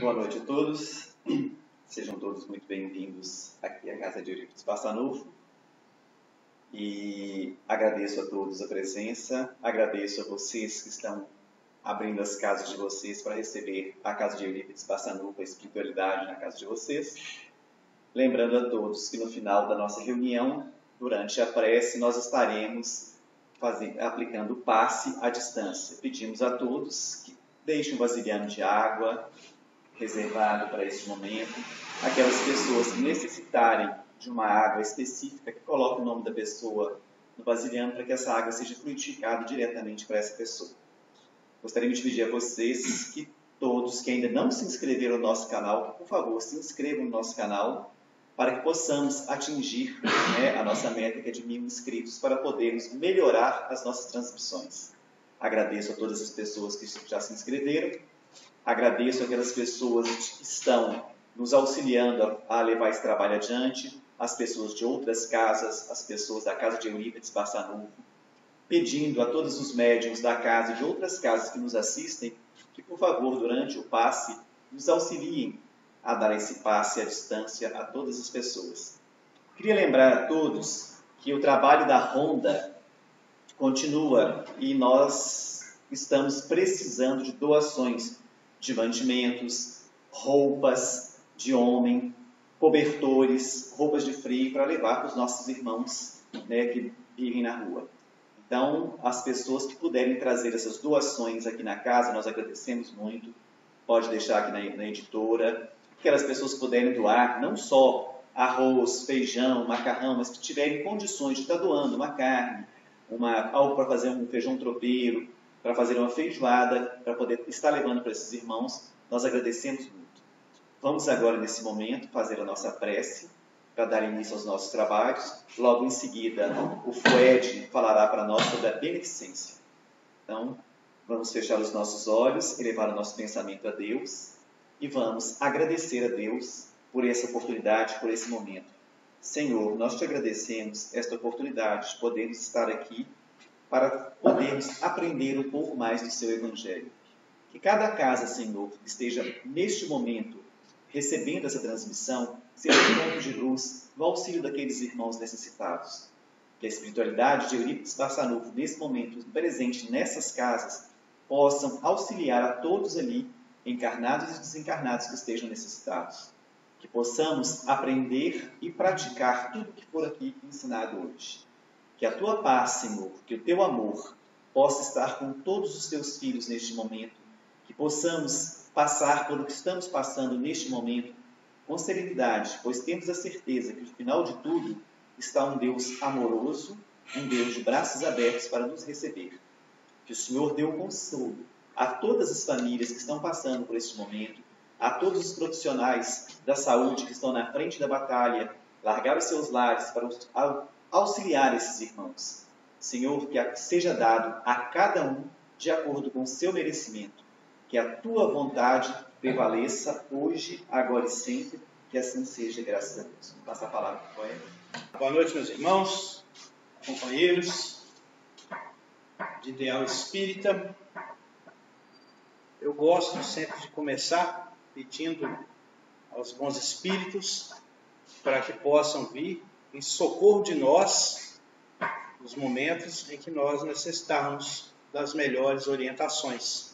Boa noite a todos. Sejam todos muito bem-vindos aqui à Casa de Eurípides Barçanufo. E agradeço a todos a presença, agradeço a vocês que estão abrindo as casas de vocês para receber a Casa de Eurípides Barçanufo, a espiritualidade na casa de vocês. Lembrando a todos que no final da nossa reunião, durante a prece, nós estaremos aplicando o passe à distância. Pedimos a todos que deixem um vasilhame de água reservado para este momento. Aquelas pessoas que necessitarem de uma água específica, que coloquem o nome da pessoa no vasilhame para que essa água seja fluidificada diretamente para essa pessoa. Gostaria de pedir a vocês que todos que ainda não se inscreveram no nosso canal, que, por favor, se inscrevam no nosso canal para que possamos atingir a nossa métrica de 1000 inscritos para podermos melhorar as nossas transmissões. Agradeço a todas as pessoas que já se inscreveram. Agradeço aquelas pessoas que estão nos auxiliando a levar esse trabalho adiante, as pessoas de outras casas, as pessoas da Casa de Eurípides Barçanufo, pedindo a todos os médiuns da casa e de outras casas que nos assistem, que, por favor, durante o passe, nos auxiliem a dar esse passe à distância a todas as pessoas. Queria lembrar a todos que o trabalho da Ronda continua e nós estamos precisando de doações de mantimentos, roupas de homem, cobertores, roupas de frio para levar para os nossos irmãos que vivem na rua. Então, as pessoas que puderem trazer essas doações aqui na casa, nós agradecemos muito. Pode deixar aqui na editora. Aquelas pessoas que puderem doar, não só arroz, feijão, macarrão, mas que tiverem condições de estar doando uma carne, algo para fazer um feijão tropeiro, para fazer uma feijoada, para poder estar levando para esses irmãos, nós agradecemos muito. Vamos agora, nesse momento, fazer a nossa prece, para dar início aos nossos trabalhos. Logo em seguida, o Fued falará para nós sobre a beneficência. Então, vamos fechar os nossos olhos, elevar o nosso pensamento a Deus e vamos agradecer a Deus por essa oportunidade, por esse momento. Senhor, nós te agradecemos esta oportunidade de podermos estar aqui para podermos aprender um pouco mais do seu Evangelho. Que cada casa, Senhor, que esteja neste momento recebendo essa transmissão, seja um ponto de luz no auxílio daqueles irmãos necessitados. Que a espiritualidade de Eurípides Barçanufo, nesse momento presente nessas casas, possam auxiliar a todos ali, encarnados e desencarnados que estejam necessitados. Que possamos aprender e praticar tudo que for aqui ensinado hoje. Que a tua paz, Senhor, que o teu amor possa estar com todos os teus filhos neste momento. Que possamos passar pelo que estamos passando neste momento com serenidade, pois temos a certeza que, no final de tudo, está um Deus amoroso, um Deus de braços abertos para nos receber. Que o Senhor dê um consolo a todas as famílias que estão passando por este momento, a todos os profissionais da saúde que estão na frente da batalha, largaram os seus lares para auxiliar esses irmãos. Senhor, que seja dado a cada um de acordo com o seu merecimento. Que a tua vontade prevaleça hoje, agora e sempre. Que assim seja, graças a Deus. Vou passar a palavra para o poeta. Boa noite, meus irmãos, companheiros de Ideal Espírita. Eu gosto sempre de começar pedindo aos bons espíritos para que possam vir em socorro de nós nos momentos em que nós necessitarmos das melhores orientações.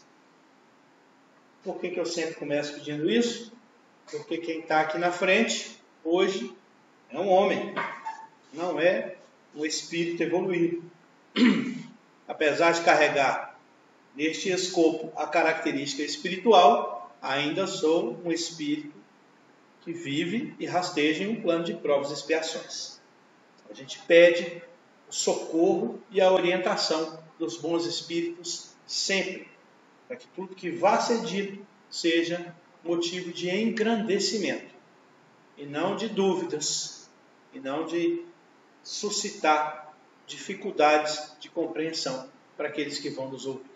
Por que eu sempre começo pedindo isso? Porque quem está aqui na frente, hoje, é um homem, não é um espírito evoluído. Apesar de carregar neste escopo a característica espiritual, ainda sou um espírito que vive e rasteja em um plano de provas e expiações. A gente pede o socorro e a orientação dos bons espíritos sempre, para que tudo que vá ser dito seja motivo de engrandecimento, e não de dúvidas, e não de suscitar dificuldades de compreensão para aqueles que vão nos ouvir.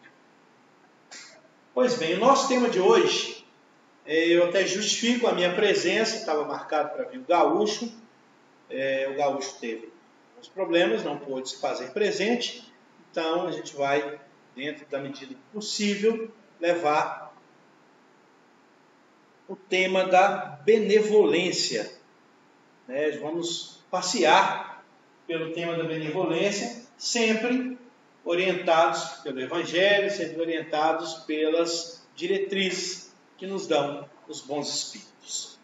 Pois bem, o nosso tema de hoje, eu até justifico a minha presença, estava marcado para vir o Gaúcho, o Gaúcho teve alguns problemas, não pôde se fazer presente, então a gente vai, dentro da medida possível, levar o tema da benevolência. Vamos passear pelo tema da benevolência, sempre orientados pelo Evangelho, sempre orientados pelas diretrizes que nos dão os bons espíritos.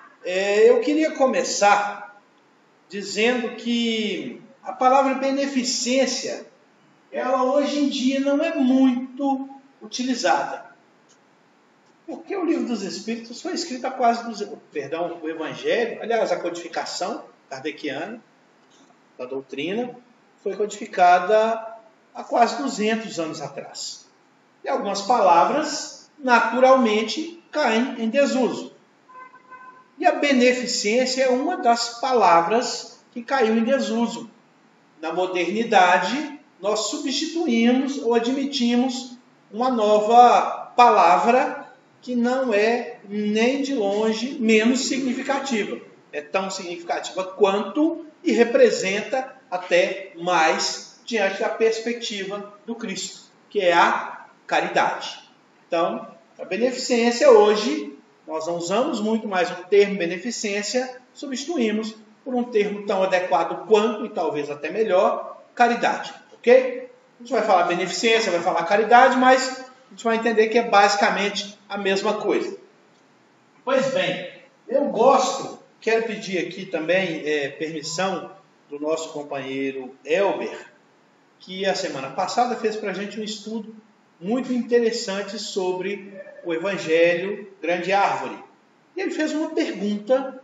Eu queria começar dizendo que a palavra beneficência, ela hoje em dia não é muito utilizada. Porque o Livro dos Espíritos foi escrito há quase o Evangelho, aliás, a codificação kardeciana da doutrina foi codificada há quase 200 anos atrás. E algumas palavras, naturalmente, caem em desuso. E a beneficência é uma das palavras que caiu em desuso. Na modernidade, nós substituímos ou admitimos uma nova palavra que não é nem de longe menos significativa. É tão significativa quanto e representa até mais diante da perspectiva do Cristo, que é a caridade. Então, a beneficência hoje, nós não usamos muito mais o termo beneficência, substituímos por um termo tão adequado quanto, e talvez até melhor, caridade. Ok? A gente vai falar beneficência, vai falar caridade, mas a gente vai entender que é basicamente a mesma coisa. Pois bem, eu quero pedir aqui também permissão do nosso companheiro Elber, que a semana passada fez para a gente um estudo muito interessante sobre o Evangelho Grande Árvore. E ele fez uma pergunta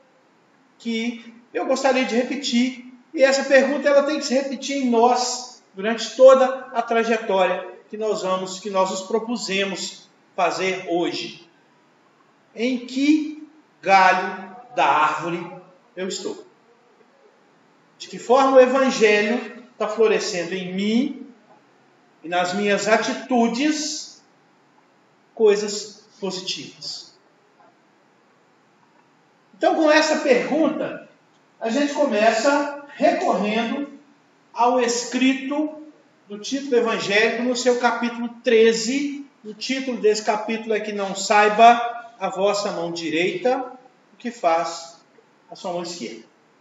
que eu gostaria de repetir, e essa pergunta ela tem que se repetir em nós durante toda a trajetória que nós nos propusemos fazer hoje. Em que galho da árvore eu estou? De que forma o Evangelho está florescendo em mim e nas minhas atitudes coisas positivas? Então, com essa pergunta, a gente começa recorrendo ao escrito do título evangélico no seu capítulo 13. O título desse capítulo é que não saiba a vossa mão direita o que faz a sua mão esquerda.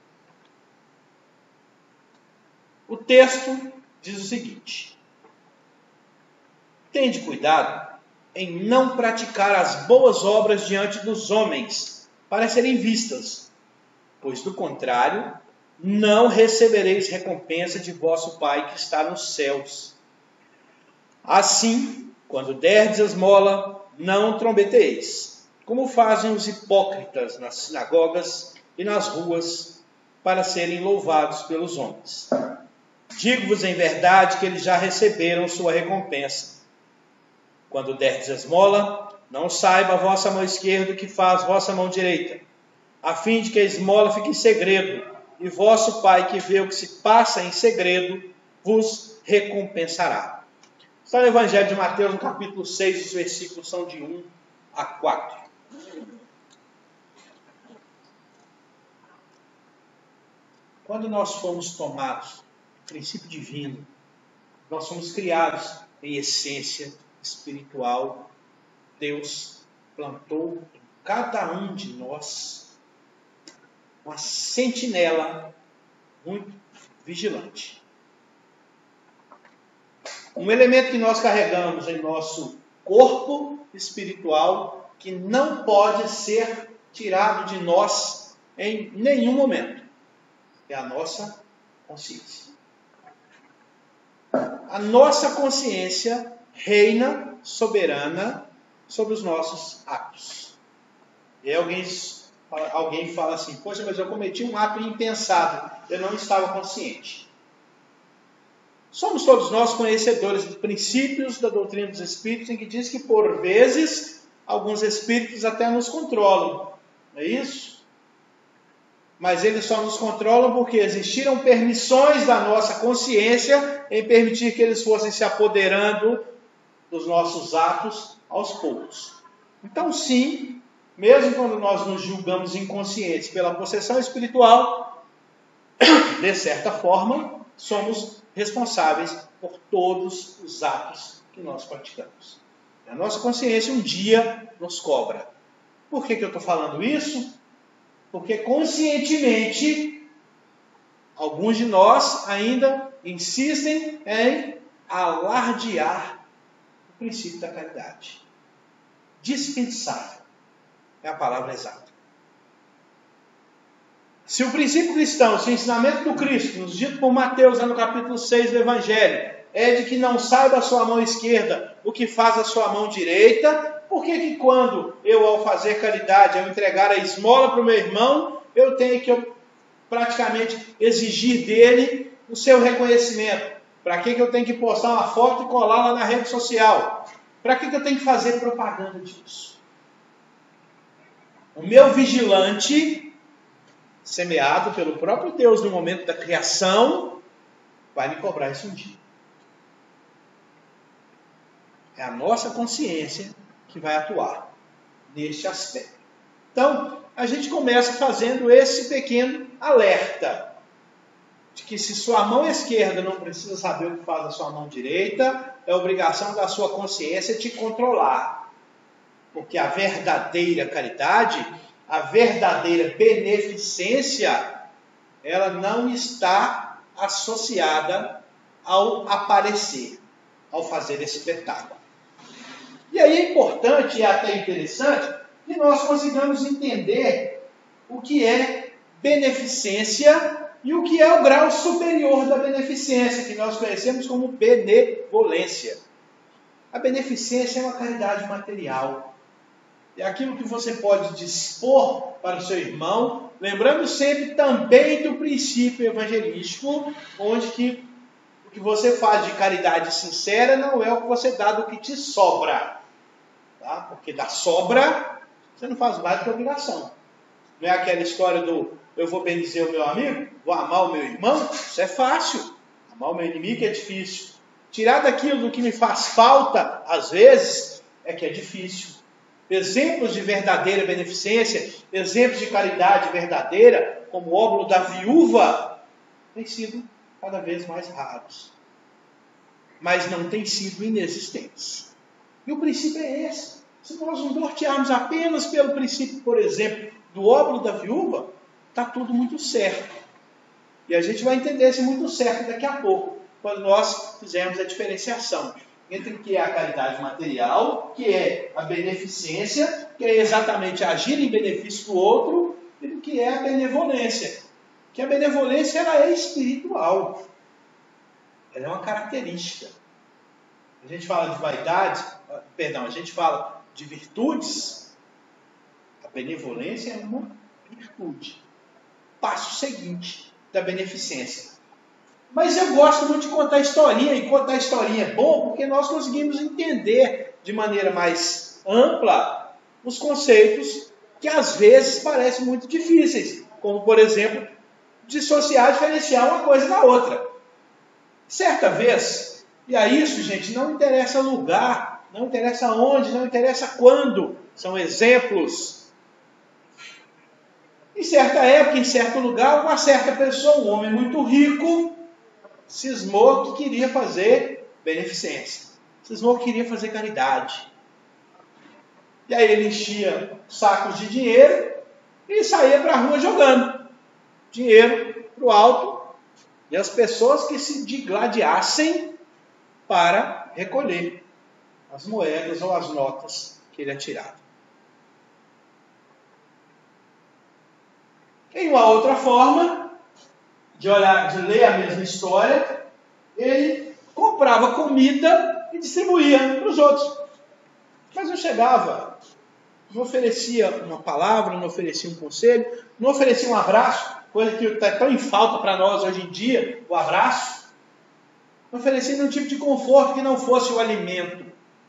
O texto diz o seguinte: tende cuidado em não praticar as boas obras diante dos homens, para serem vistas, pois do contrário, não recebereis recompensa de vosso Pai que está nos céus. Assim, quando derdes esmola, não trombeteis, como fazem os hipócritas nas sinagogas e nas ruas, para serem louvados pelos homens. Digo-vos em verdade que eles já receberam sua recompensa. Quando derdes esmola, não saiba a vossa mão esquerda o que faz vossa mão direita, a fim de que a esmola fique em segredo, e vosso Pai que vê o que se passa em segredo, vos recompensará. Está no Evangelho de Mateus, no capítulo 6, os versículos são de 1 a 4. Quando nós fomos tomados do princípio divino, nós fomos criados em essência espiritual. Deus plantou em cada um de nós uma sentinela muito vigilante. Um elemento que nós carregamos em nosso corpo espiritual que não pode ser tirado de nós em nenhum momento. É a nossa consciência. A nossa consciência reina soberana sobre os nossos atos. E alguém fala assim: poxa, mas eu cometi um ato impensado, eu não estava consciente. Somos todos nós conhecedores dos princípios da doutrina dos Espíritos, em que diz que por vezes alguns Espíritos até nos controlam, não é isso? Mas eles só nos controlam porque existiram permissões da nossa consciência em permitir que eles fossem se apoderando dos nossos atos aos poucos. Então, sim, mesmo quando nós nos julgamos inconscientes pela possessão espiritual, de certa forma, somos responsáveis por todos os atos que nós praticamos. A nossa consciência um dia nos cobra. Por que eu estou falando isso? Porque conscientemente, alguns de nós ainda insistem em alardear o princípio da caridade. Dispensável é a palavra exata. Se o princípio cristão, se o ensinamento do Cristo, nos dito por Mateus, no capítulo 6 do Evangelho, é de que não saiba a sua mão esquerda o que faz a sua mão direita, por que quando eu, ao fazer caridade, ao entregar a esmola para o meu irmão, eu tenho que praticamente exigir dele o seu reconhecimento? Para que eu tenho que postar uma foto e colar lá na rede social? Para que eu tenho que fazer propaganda disso? O meu vigilante, semeado pelo próprio Deus no momento da criação, vai me cobrar isso um dia. É a nossa consciência que vai atuar neste aspecto. Então, a gente começa fazendo esse pequeno alerta de que se sua mão esquerda não precisa saber o que faz a sua mão direita, é obrigação da sua consciência te controlar. Porque a verdadeira caridade, a verdadeira beneficência, ela não está associada ao aparecer, ao fazer esse espetáculo. E aí é importante e até interessante que nós consigamos entender o que é beneficência e o que é o grau superior da beneficência, que nós conhecemos como benevolência. A beneficência é uma caridade material. É aquilo que você pode dispor para o seu irmão, lembrando sempre também do princípio evangelístico, onde que o que você faz de caridade sincera não é o que você dá do que te sobra. Tá? Porque da sobra, você não faz mais do que obrigação. Não é aquela história do eu vou bendizer o meu amigo, vou amar o meu irmão? Isso é fácil. Amar o meu inimigo é difícil. Tirar daquilo do que me faz falta, às vezes, é que é difícil. Exemplos de verdadeira beneficência, exemplos de caridade verdadeira, como o óbolo da viúva, têm sido cada vez mais raros. Mas não têm sido inexistentes. E o princípio é esse. Se nós nos nortearmos apenas pelo princípio, por exemplo, do óbolo da viúva, está tudo muito certo. E a gente vai entender esse muito certo daqui a pouco, quando nós fizermos a diferenciação entre o que é a caridade material, que é a beneficência, que é exatamente agir em benefício do outro, e do que é a benevolência. Que a benevolência ela é espiritual. Ela é uma característica. A gente fala de vaidade, a gente fala de virtudes. A benevolência é uma virtude. Passo seguinte da beneficência. Mas eu gosto muito de contar historinha, e contar historinha é bom porque nós conseguimos entender de maneira mais ampla os conceitos que às vezes parecem muito difíceis, como por exemplo, dissociar, diferenciar uma coisa da outra. Certa vez, e a isso, gente, não interessa lugar, não interessa onde, não interessa quando, são exemplos. Em certa época, em certo lugar, uma certa pessoa, um homem muito rico, cismou que queria fazer beneficência. Cismou que queria fazer caridade. E aí ele enchia sacos de dinheiro e saía para a rua jogando dinheiro para o alto. E as pessoas que se digladiassem para recolher as moedas ou as notas que ele atirava. Em uma outra forma de ler a mesma história, ele comprava comida e distribuía para os outros. Mas não chegava, não oferecia uma palavra, não oferecia um conselho, não oferecia um abraço, coisa que está tão em falta para nós hoje em dia, o abraço. Não oferecia nenhum tipo de conforto que não fosse o alimento.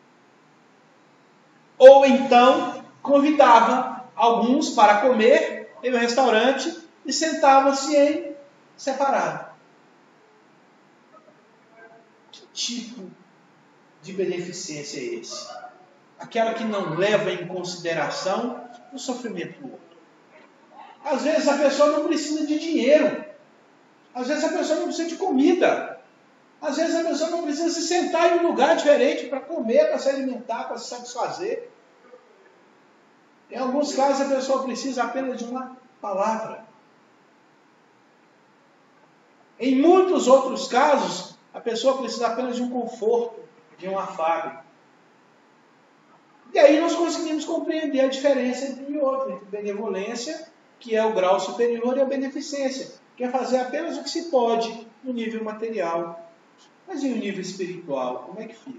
Ou então convidava alguns para comer em um restaurante e sentava-se em separado. Que tipo de beneficência é esse? Aquela que não leva em consideração o sofrimento do outro. Às vezes a pessoa não precisa de dinheiro. Às vezes a pessoa não precisa de comida. Às vezes a pessoa não precisa se sentar em um lugar diferente para comer, para se alimentar, para se satisfazer. Em alguns casos, a pessoa precisa apenas de uma palavra. Em muitos outros casos, a pessoa precisa apenas de um conforto, de um afago. E aí nós conseguimos compreender a diferença entre um e outro, entre benevolência, que é o grau superior, e a beneficência, que é fazer apenas o que se pode no nível material. Mas e no nível espiritual, como é que fica?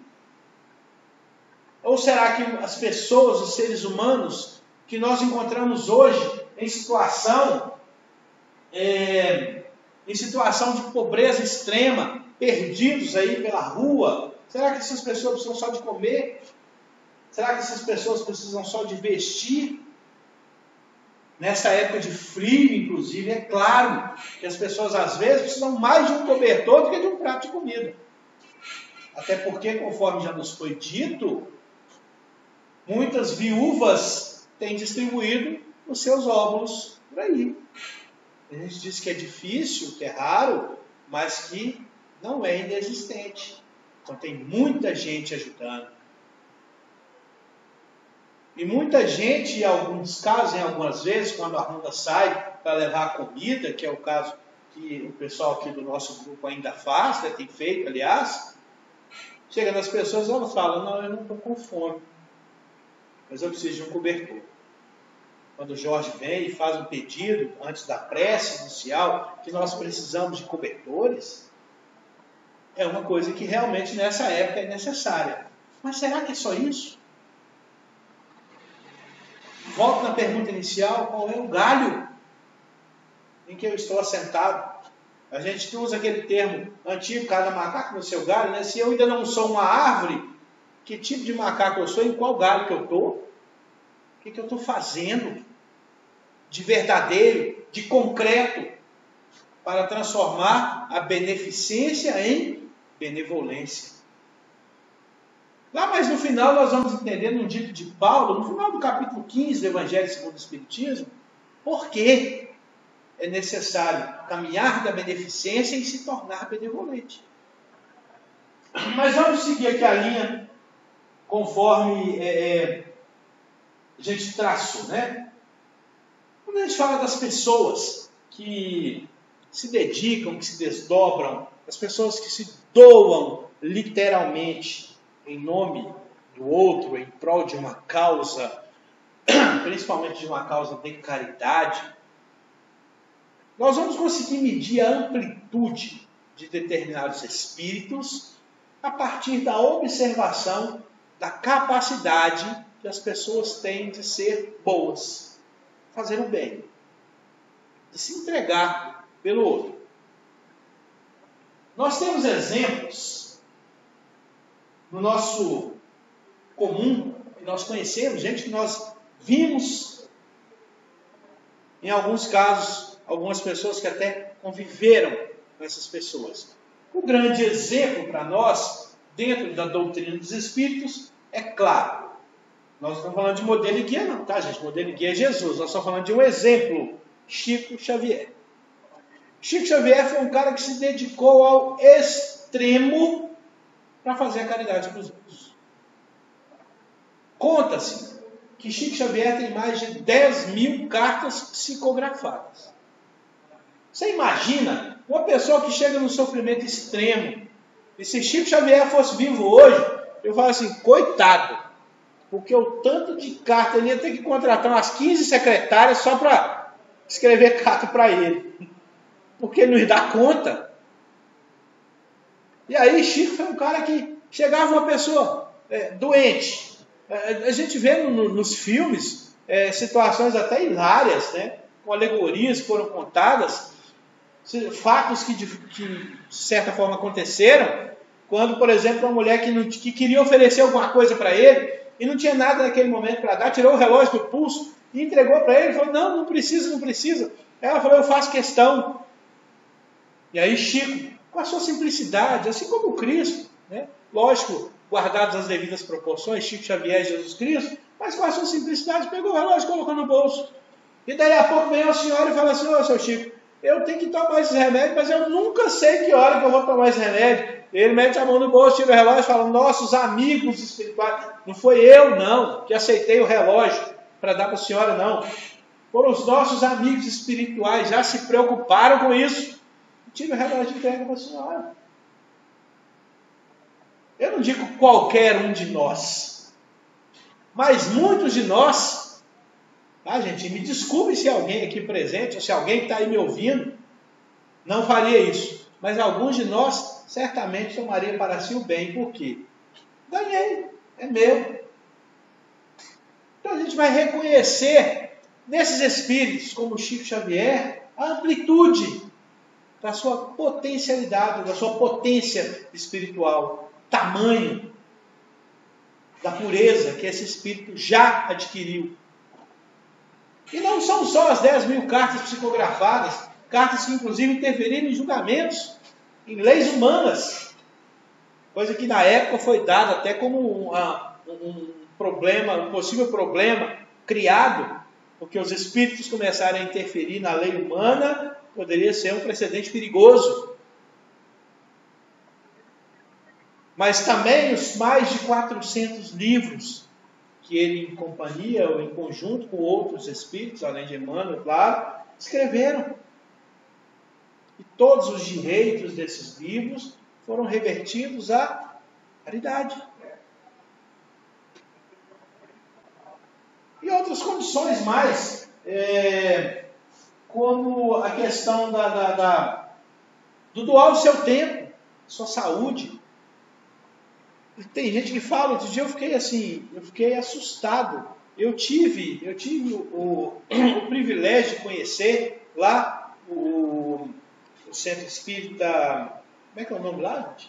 Ou será que as pessoas, os seres humanos, que nós encontramos hoje em situação de pobreza extrema, perdidos aí pela rua, será que essas pessoas precisam só de comer? Será que essas pessoas precisam só de vestir? Nessa época de frio, inclusive, é claro que as pessoas às vezes precisam mais de um cobertor do que de um prato de comida. Até porque, conforme já nos foi dito, muitas viúvas têm distribuído os seus óvulos por aí. A gente diz que é difícil, que é raro, mas que não é inexistente. Então tem muita gente ajudando. E muita gente, em alguns casos, em algumas vezes, quando a ronda sai para levar a comida, que é o caso que o pessoal aqui do nosso grupo ainda faz, né, tem feito, aliás, chega nas pessoas e elas falam, não, eu não estou com fome, mas eu preciso de um cobertor. Quando o Jorge vem e faz um pedido, antes da prece inicial, que nós precisamos de cobertores, é uma coisa que realmente nessa época é necessária. Mas será que é só isso? Volto na pergunta inicial, qual é o galho em que eu estou assentado? A gente usa aquele termo antigo, cada macaco no seu galho, né? Se eu ainda não sou uma árvore, que tipo de macaco eu sou, em qual galho que eu estou? O que eu estou fazendo de verdadeiro, de concreto, para transformar a beneficência em benevolência? Lá mais no final nós vamos entender, num dito de Paulo, no final do capítulo 15 do Evangelho segundo o Espiritismo, por que é necessário caminhar da beneficência e se tornar benevolente. Mas vamos seguir aqui a linha conforme a gente traçou, né? Quando a gente fala das pessoas que se dedicam, que se desdobram, as pessoas que se doam literalmente em nome do outro, em prol de uma causa, principalmente de uma causa de caridade, nós vamos conseguir medir a amplitude de determinados espíritos a partir da observação da capacidade que as pessoas têm de ser boas, fazer o bem, de se entregar pelo outro. Nós temos exemplos no nosso comum, que nós conhecemos, gente que nós vimos, em alguns casos, algumas pessoas que até conviveram com essas pessoas. O grande exemplo para nós, dentro da doutrina dos Espíritos, é claro. Nós não estamos falando de modelo e guia não, tá gente? Modelo e guia é Jesus. Nós estamos falando de um exemplo, Chico Xavier. Chico Xavier foi um cara que se dedicou ao extremo para fazer a caridade para os outros. Conta-se que Chico Xavier tem mais de 10.000 cartas psicografadas. Você imagina uma pessoa que chega no sofrimento extremo, e se Chico Xavier fosse vivo hoje, eu falo assim, coitado, porque o tanto de carta ele ia ter que contratar umas 15 secretárias só para escrever carta para ele, porque ele não ia dar conta. E aí Chico foi um cara que chegava uma pessoa doente. A gente vê nos filmes situações até hilárias, né? Com alegorias que foram contadas, fatos que de certa forma aconteceram, quando, por exemplo, uma mulher que queria oferecer alguma coisa para ele e não tinha nada naquele momento para dar, tirou o relógio do pulso e entregou para ele e falou, não precisa, não precisa. Ela falou, eu faço questão. E aí Chico, com a sua simplicidade, assim como o Cristo, né? Lógico, guardadas as devidas proporções, Chico Xavier e Jesus Cristo, mas com a sua simplicidade, pegou o relógio e colocou no bolso. E daí a pouco vem a senhora e fala assim, ô seu Chico, eu tenho que tomar esse remédio, mas eu nunca sei que hora que eu vou tomar esse remédio. Ele mete a mão no bolso, tira o relógio e fala, nossos amigos espirituais, não foi eu não, que aceitei o relógio para dar para a senhora, não. Foram os nossos amigos espirituais, já se preocuparam com isso. Tira o relógio de entrega para a senhora. Eu não digo qualquer um de nós, mas muitos de nós, tá, gente? Me desculpe se alguém aqui presente, ou se alguém que está aí me ouvindo, não faria isso. Mas alguns de nós certamente tomaria para si o bem. Por quê? Ganhei, é meu. Então a gente vai reconhecer nesses espíritos, como Chico Xavier, a amplitude da sua potencialidade, da sua potência espiritual, tamanho da pureza que esse espírito já adquiriu. E não são só as 10.000 cartas psicografadas, cartas que inclusive interferiram em julgamentos, em leis humanas, coisa que na época foi dada até como um problema, um possível problema criado, porque os espíritos começaram a interferir na lei humana, poderia ser um precedente perigoso. Mas também os mais de 400 livros que ele, em companhia ou em conjunto com outros espíritos, além de Emmanuel, claro, escreveram. E todos os direitos desses livros foram revertidos à caridade. E outras condições mais, como a questão do doar o seu tempo, sua saúde. Tem gente que fala, outro dia eu fiquei assustado. Eu tive o privilégio de conhecer lá o Centro Espírita, como é que é o nome lá, gente?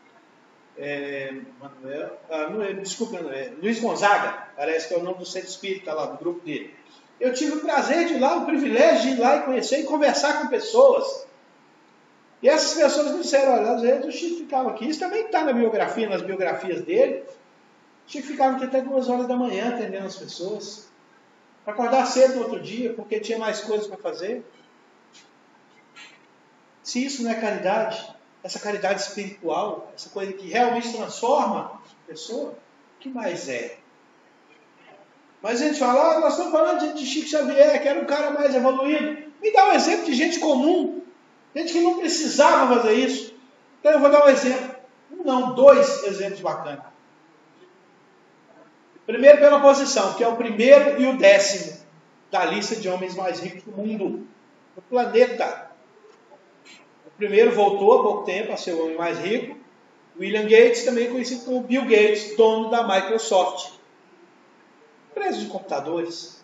Luiz Gonzaga, parece que é o nome do Centro Espírita lá, do grupo dele. Eu tive o prazer de ir lá, o privilégio de ir lá e conhecer e conversar com pessoas. E essas pessoas me disseram, olha, às vezes o Chico ficava aqui, isso também está na biografia, nas biografias dele. O Chico ficava aqui até 2 horas da manhã atendendo as pessoas, para acordar cedo no outro dia, porque tinha mais coisas para fazer. Se isso não é caridade, essa caridade espiritual, essa coisa que realmente transforma a pessoa, o que mais é? Mas a gente fala, nós estamos falando de Chico Xavier, que era um cara mais evoluído. Me dá um exemplo de gente comum, gente que não precisava fazer isso. Então eu vou dar um exemplo. 2 exemplos bacanas. Primeiro pela posição, que é o primeiro e o 10º da lista de homens mais ricos do mundo, do planeta. O primeiro voltou há pouco tempo a ser o homem mais rico. William Gates, também conhecido como Bill Gates, dono da Microsoft, empresa de computadores.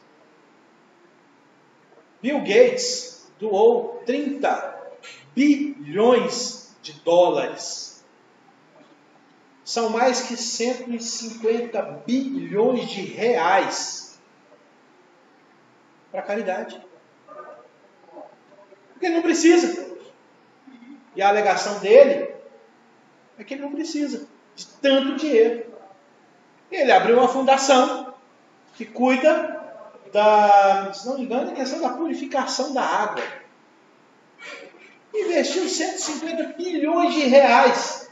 Bill Gates doou 30 bilhões de dólares. São mais que 150 bilhões de reais para caridade. Porque ele não precisa. E a alegação dele é que ele não precisa de tanto dinheiro. Ele abriu uma fundação que cuida se não me engano, a questão da purificação da água. Investiu 150 bilhões de reais.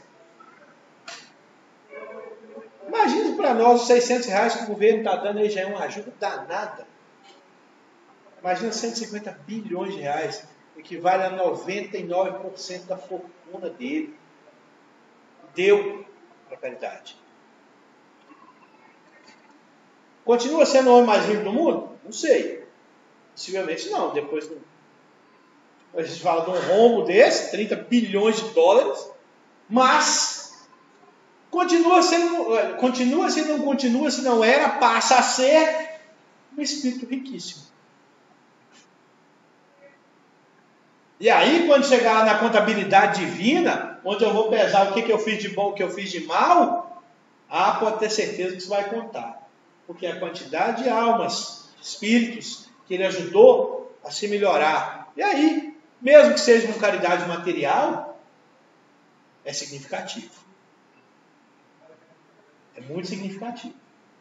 Imagina para nós os 600 reais que o governo está dando aí, já é uma ajuda danada. Imagina 150 bilhões de reais, equivale a 99% da fortuna dele. Deu para a caridade. Continua sendo o homem mais rico do mundo? Não sei. Possivelmente não. Depois a gente fala de um rombo desse, 30 bilhões de dólares, mas continua se não era, passa a ser um espírito riquíssimo. E aí, quando chegar lá na contabilidade divina, onde eu vou pesar o que eu fiz de bom, o que eu fiz de mal, pode ter certeza que isso vai contar. Porque a quantidade de almas, espíritos, que ele ajudou a se melhorar. E aí, mesmo que seja uma caridade material, é significativo. É muito significativo.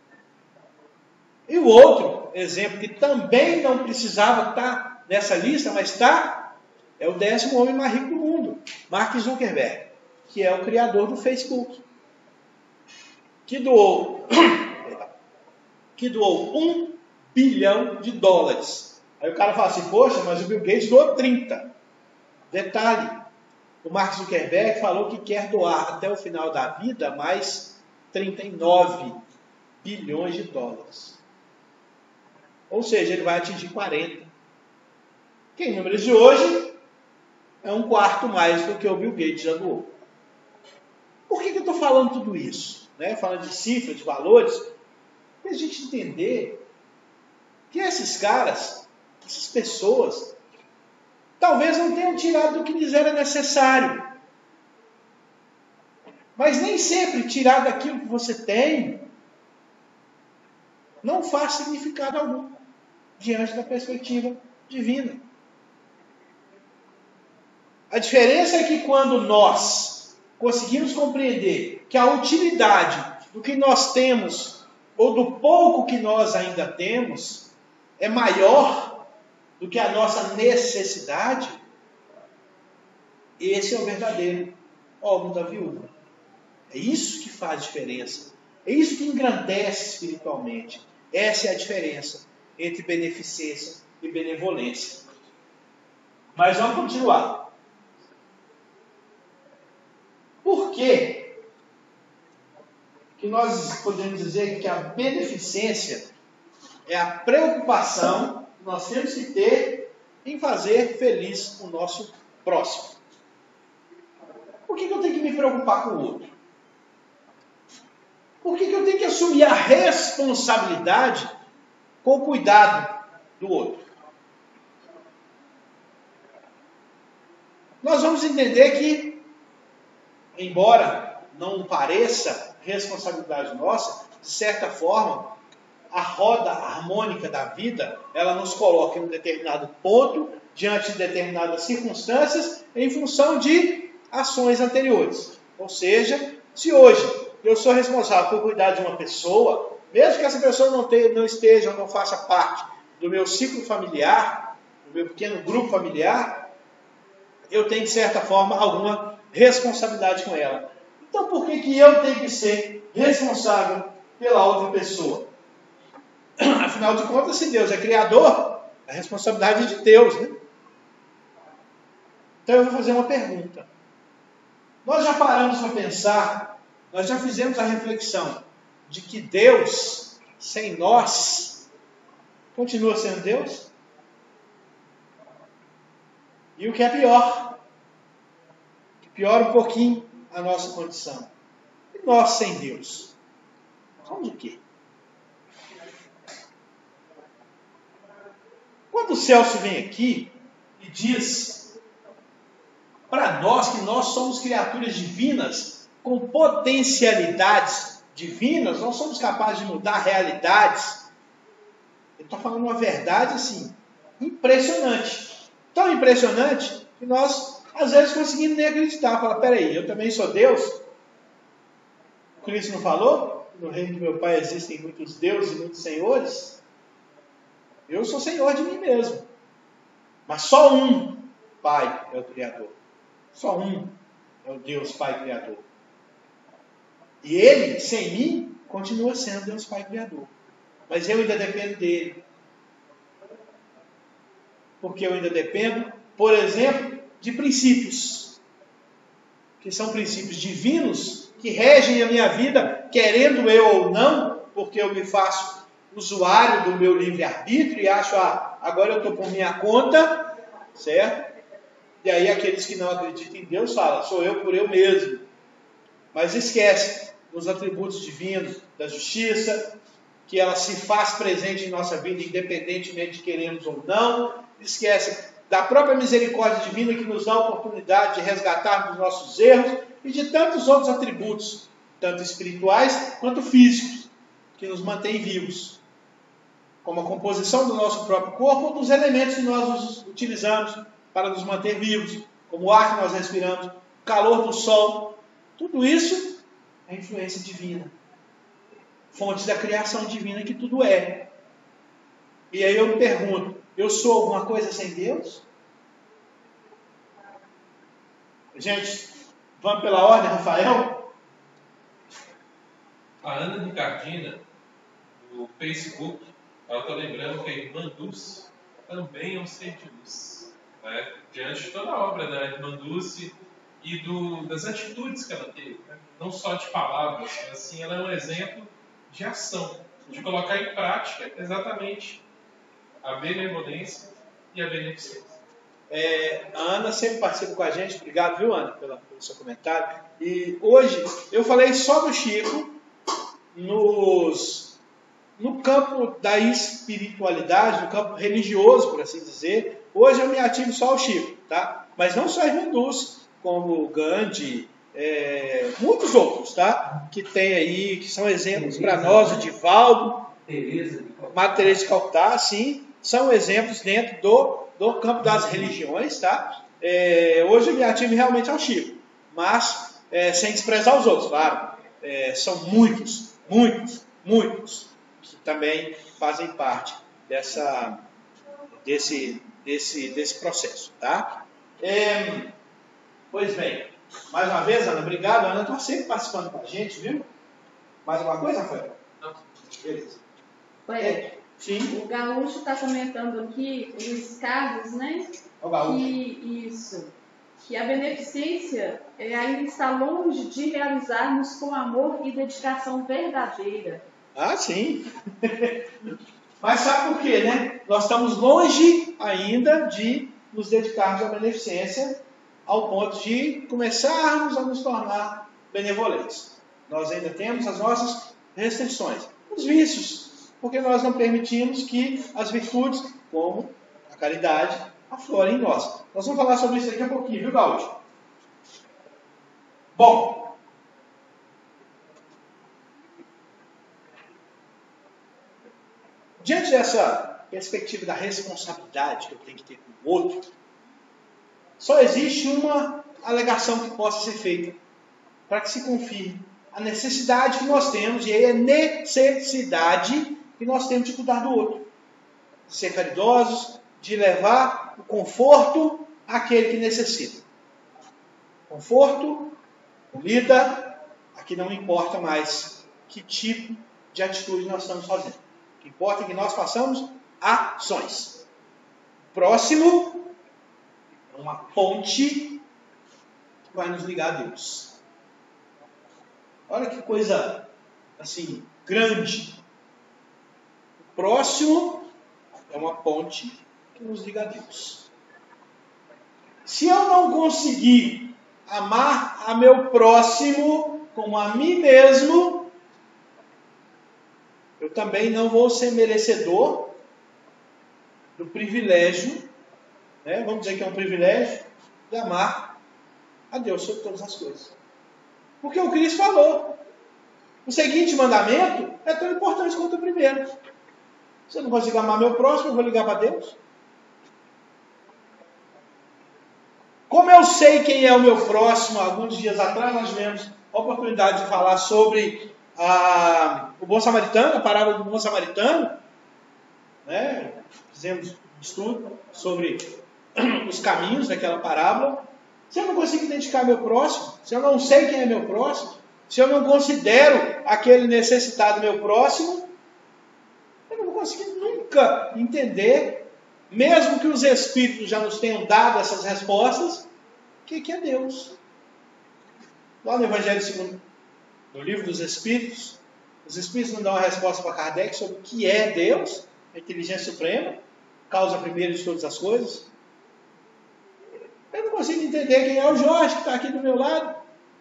E o outro exemplo que também não precisava estar nessa lista, mas está, é o 10º homem mais rico do mundo, Mark Zuckerberg, que é o criador do Facebook, que doou 1 bilhão de dólares. Aí o cara fala assim, poxa, mas o Bill Gates doou 30. Detalhe, o Mark Zuckerberg falou que quer doar até o final da vida mais 39 bilhões de dólares. Ou seja, ele vai atingir 40. Que em números de hoje é um quarto mais do que o Bill Gates já doou. Por que eu estou falando tudo isso? Falando de cifras, de valores, para a gente entender que esses caras, essas pessoas, talvez não tenham tirado do que lhes era necessário. Mas nem sempre tirar daquilo que você tem não faz significado algum diante da perspectiva divina. A diferença é que quando nós conseguimos compreender que a utilidade do que nós temos ou do pouco que nós ainda temos é maior do que a nossa necessidade, esse é o verdadeiro órgão da viúva. É isso que faz diferença. É isso que engrandece espiritualmente. Essa é a diferença entre beneficência e benevolência. Mas vamos continuar. Por que nós podemos dizer que a beneficência é a preocupação que nós temos que ter em fazer feliz o nosso próximo? Por que eu tenho que me preocupar com o outro? Por que eu tenho que assumir a responsabilidade com o cuidado do outro? Nós vamos entender que, embora não pareça responsabilidade nossa, de certa forma, a roda harmônica da vida, ela nos coloca em um determinado ponto, diante de determinadas circunstâncias, em função de ações anteriores. Ou seja, se hoje eu sou responsável por cuidar de uma pessoa, mesmo que essa pessoa não esteja ou não faça parte do meu ciclo familiar, do meu pequeno grupo familiar, eu tenho, de certa forma, alguma responsabilidade com ela. Então, por que eu tenho que ser responsável pela outra pessoa? Afinal de contas, se Deus é criador, a responsabilidade é de Deus, né? Então, eu vou fazer uma pergunta. Nós já paramos para pensar, nós já fizemos a reflexão de que Deus, sem nós, continua sendo Deus? E o que é pior, que piora um pouquinho a nossa condição. E nós sem Deus? Somos o quê? Quando o Celso vem aqui e diz para nós que nós somos criaturas divinas, com potencialidades divinas, nós somos capazes de mudar realidades. Ele está falando uma verdade assim, impressionante. Tão impressionante que nós, às vezes, conseguimos nem acreditar. Fala, peraí, eu também sou Deus? O Cristo não falou? No reino do meu Pai existem muitos deuses e muitos senhores. Eu sou senhor de mim mesmo. Mas só um Pai é o Criador. Só um é o Deus Pai Criador. E Ele, sem mim, continua sendo Deus Pai Criador. Mas eu ainda dependo dele. Porque eu ainda dependo, por exemplo, de princípios. Que são princípios divinos que regem a minha vida, querendo eu ou não, porque eu me faço usuário do meu livre-arbítrio e acho, agora eu estou por minha conta, certo? E aí aqueles que não acreditam em Deus falam, sou eu por eu mesmo. Mas esquece dos atributos divinos, da justiça, que ela se faz presente em nossa vida, independentemente de queremos ou não. Esquece da própria misericórdia divina que nos dá a oportunidade de resgatar dos nossos erros e de tantos outros atributos, tanto espirituais quanto físicos, que nos mantêm vivos. Como a composição do nosso próprio corpo ou dos elementos que nós utilizamos para nos manter vivos, como o ar que nós respiramos, o calor do sol. Tudo isso é influência divina. Fonte da criação divina que tudo é. E aí eu me pergunto, eu sou alguma coisa sem Deus? Gente, vamos pela ordem, Rafael? A Ana de Cardina, do Facebook, ela está lembrando que a irmã Dulce também é um ser de luz, né? Diante de toda a obra da irmã Dulce e das atitudes que ela teve, né? Não só de palavras, mas sim ela é um exemplo de ação, de colocar em prática exatamente a benevolência e a beneficência. A Ana sempre participa com a gente. Obrigado, viu, Ana, pelo seu comentário. E hoje eu falei só do Chico no campo da espiritualidade, no campo religioso, por assim dizer. Hoje eu me ativo só ao Chico, tá? Mas não só a irmã Dulce, como o Gandhi, muitos outros, tá? Que tem aí, que são exemplos para nós, o Divaldo, Madre Teresa de Calcutá, sim, são exemplos dentro do campo das religiões, tá? Hoje eu me ativo realmente ao Chico, mas sem desprezar os outros, claro. São muitos que também fazem parte desse processo, tá? Pois bem, mais uma vez, Ana, obrigado. A Ana está sempre participando com a gente, viu? Mais alguma coisa, Rafael? Não. Beleza. Sim. O Gaúcho está comentando aqui, o Luiz Carlos, né? O Gaúcho. Que a beneficência ainda está longe de realizarmos com amor e dedicação verdadeira. Ah, sim. Mas sabe por quê, né? Nós estamos longe ainda de nos dedicarmos à beneficência ao ponto de começarmos a nos tornar benevolentes. Nós ainda temos as nossas restrições, os vícios, porque nós não permitimos que as virtudes, como a caridade, aflorem em nós. Nós vamos falar sobre isso daqui a pouquinho, viu, Gaúcho? Bom, diante dessa perspectiva da responsabilidade que eu tenho que ter com o outro, só existe uma alegação que possa ser feita para que se confirme a necessidade que nós temos, e aí é necessidade que nós temos de cuidar do outro, de ser caridosos, de levar o conforto àquele que necessita. Conforto, comida, aqui não importa mais que tipo de atitude nós estamos fazendo. O que importa é que nós façamos ações. Próximo é uma ponte que vai nos ligar a Deus. Olha que coisa assim grande. O próximo é uma ponte que nos liga a Deus. Se eu não conseguir amar a meu próximo como a mim mesmo, eu também não vou ser merecedor do privilégio, né? Vamos dizer que é um privilégio, de amar a Deus sobre todas as coisas. Porque o Cristo falou, o seguinte mandamento é tão importante quanto o primeiro. Se eu não consigo amar meu próximo, eu vou ligar para Deus? Como eu sei quem é o meu próximo, alguns dias atrás nós tivemos a oportunidade de falar sobre o bom samaritano, a parábola do bom samaritano, né? Fizemos um estudo sobre os caminhos daquela parábola. Se eu não consigo identificar meu próximo, se eu não sei quem é meu próximo, se eu não considero aquele necessitado meu próximo, eu não vou conseguir nunca entender, mesmo que os Espíritos já nos tenham dado essas respostas, o que é Deus. Lá no Evangelho segundo, no livro dos Espíritos, os Espíritos não dão uma resposta para Kardec sobre o que é Deus, a inteligência suprema, causa primeira de todas as coisas. Eu não consigo entender quem é o Jorge que está aqui do meu lado,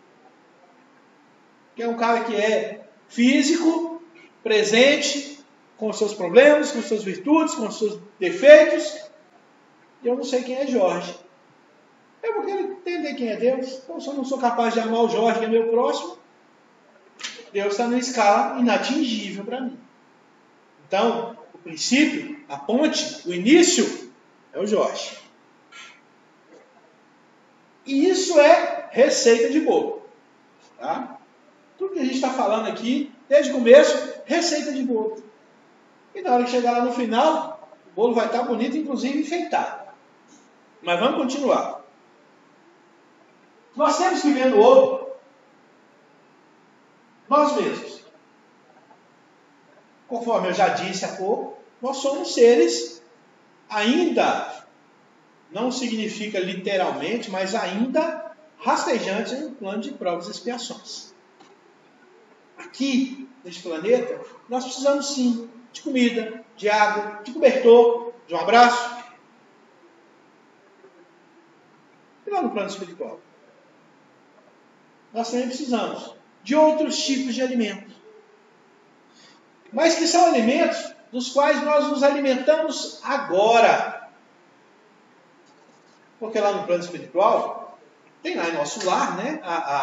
que é um cara que é físico, presente, com os seus problemas, com as suas virtudes, com os seus defeitos, e eu não sei quem é Jorge. Eu vou querer entender quem é Deus. Então, se eu não sou capaz de amar o Jorge, que é meu próximo, Deus está numa escala inatingível para mim. Então, o princípio, a ponte, o início, é o Jorge. E isso é receita de bolo. Tá? Tudo que a gente está falando aqui, desde o começo, receita de bolo. E na hora que chegar lá no final, o bolo vai estar bonito, inclusive enfeitado. Mas vamos continuar. Nós temos que ver no outro nós mesmos. Conforme eu já disse há pouco, nós somos seres ainda, não significa literalmente, mas ainda rastejantes em um plano de provas e expiações. Aqui, neste planeta, nós precisamos sim de comida, de água, de cobertor, de um abraço. E lá no plano espiritual, nós também precisamos de outros tipos de alimentos. Mas que são alimentos dos quais nós nos alimentamos agora. Porque lá no plano espiritual, tem lá em nosso lar, né,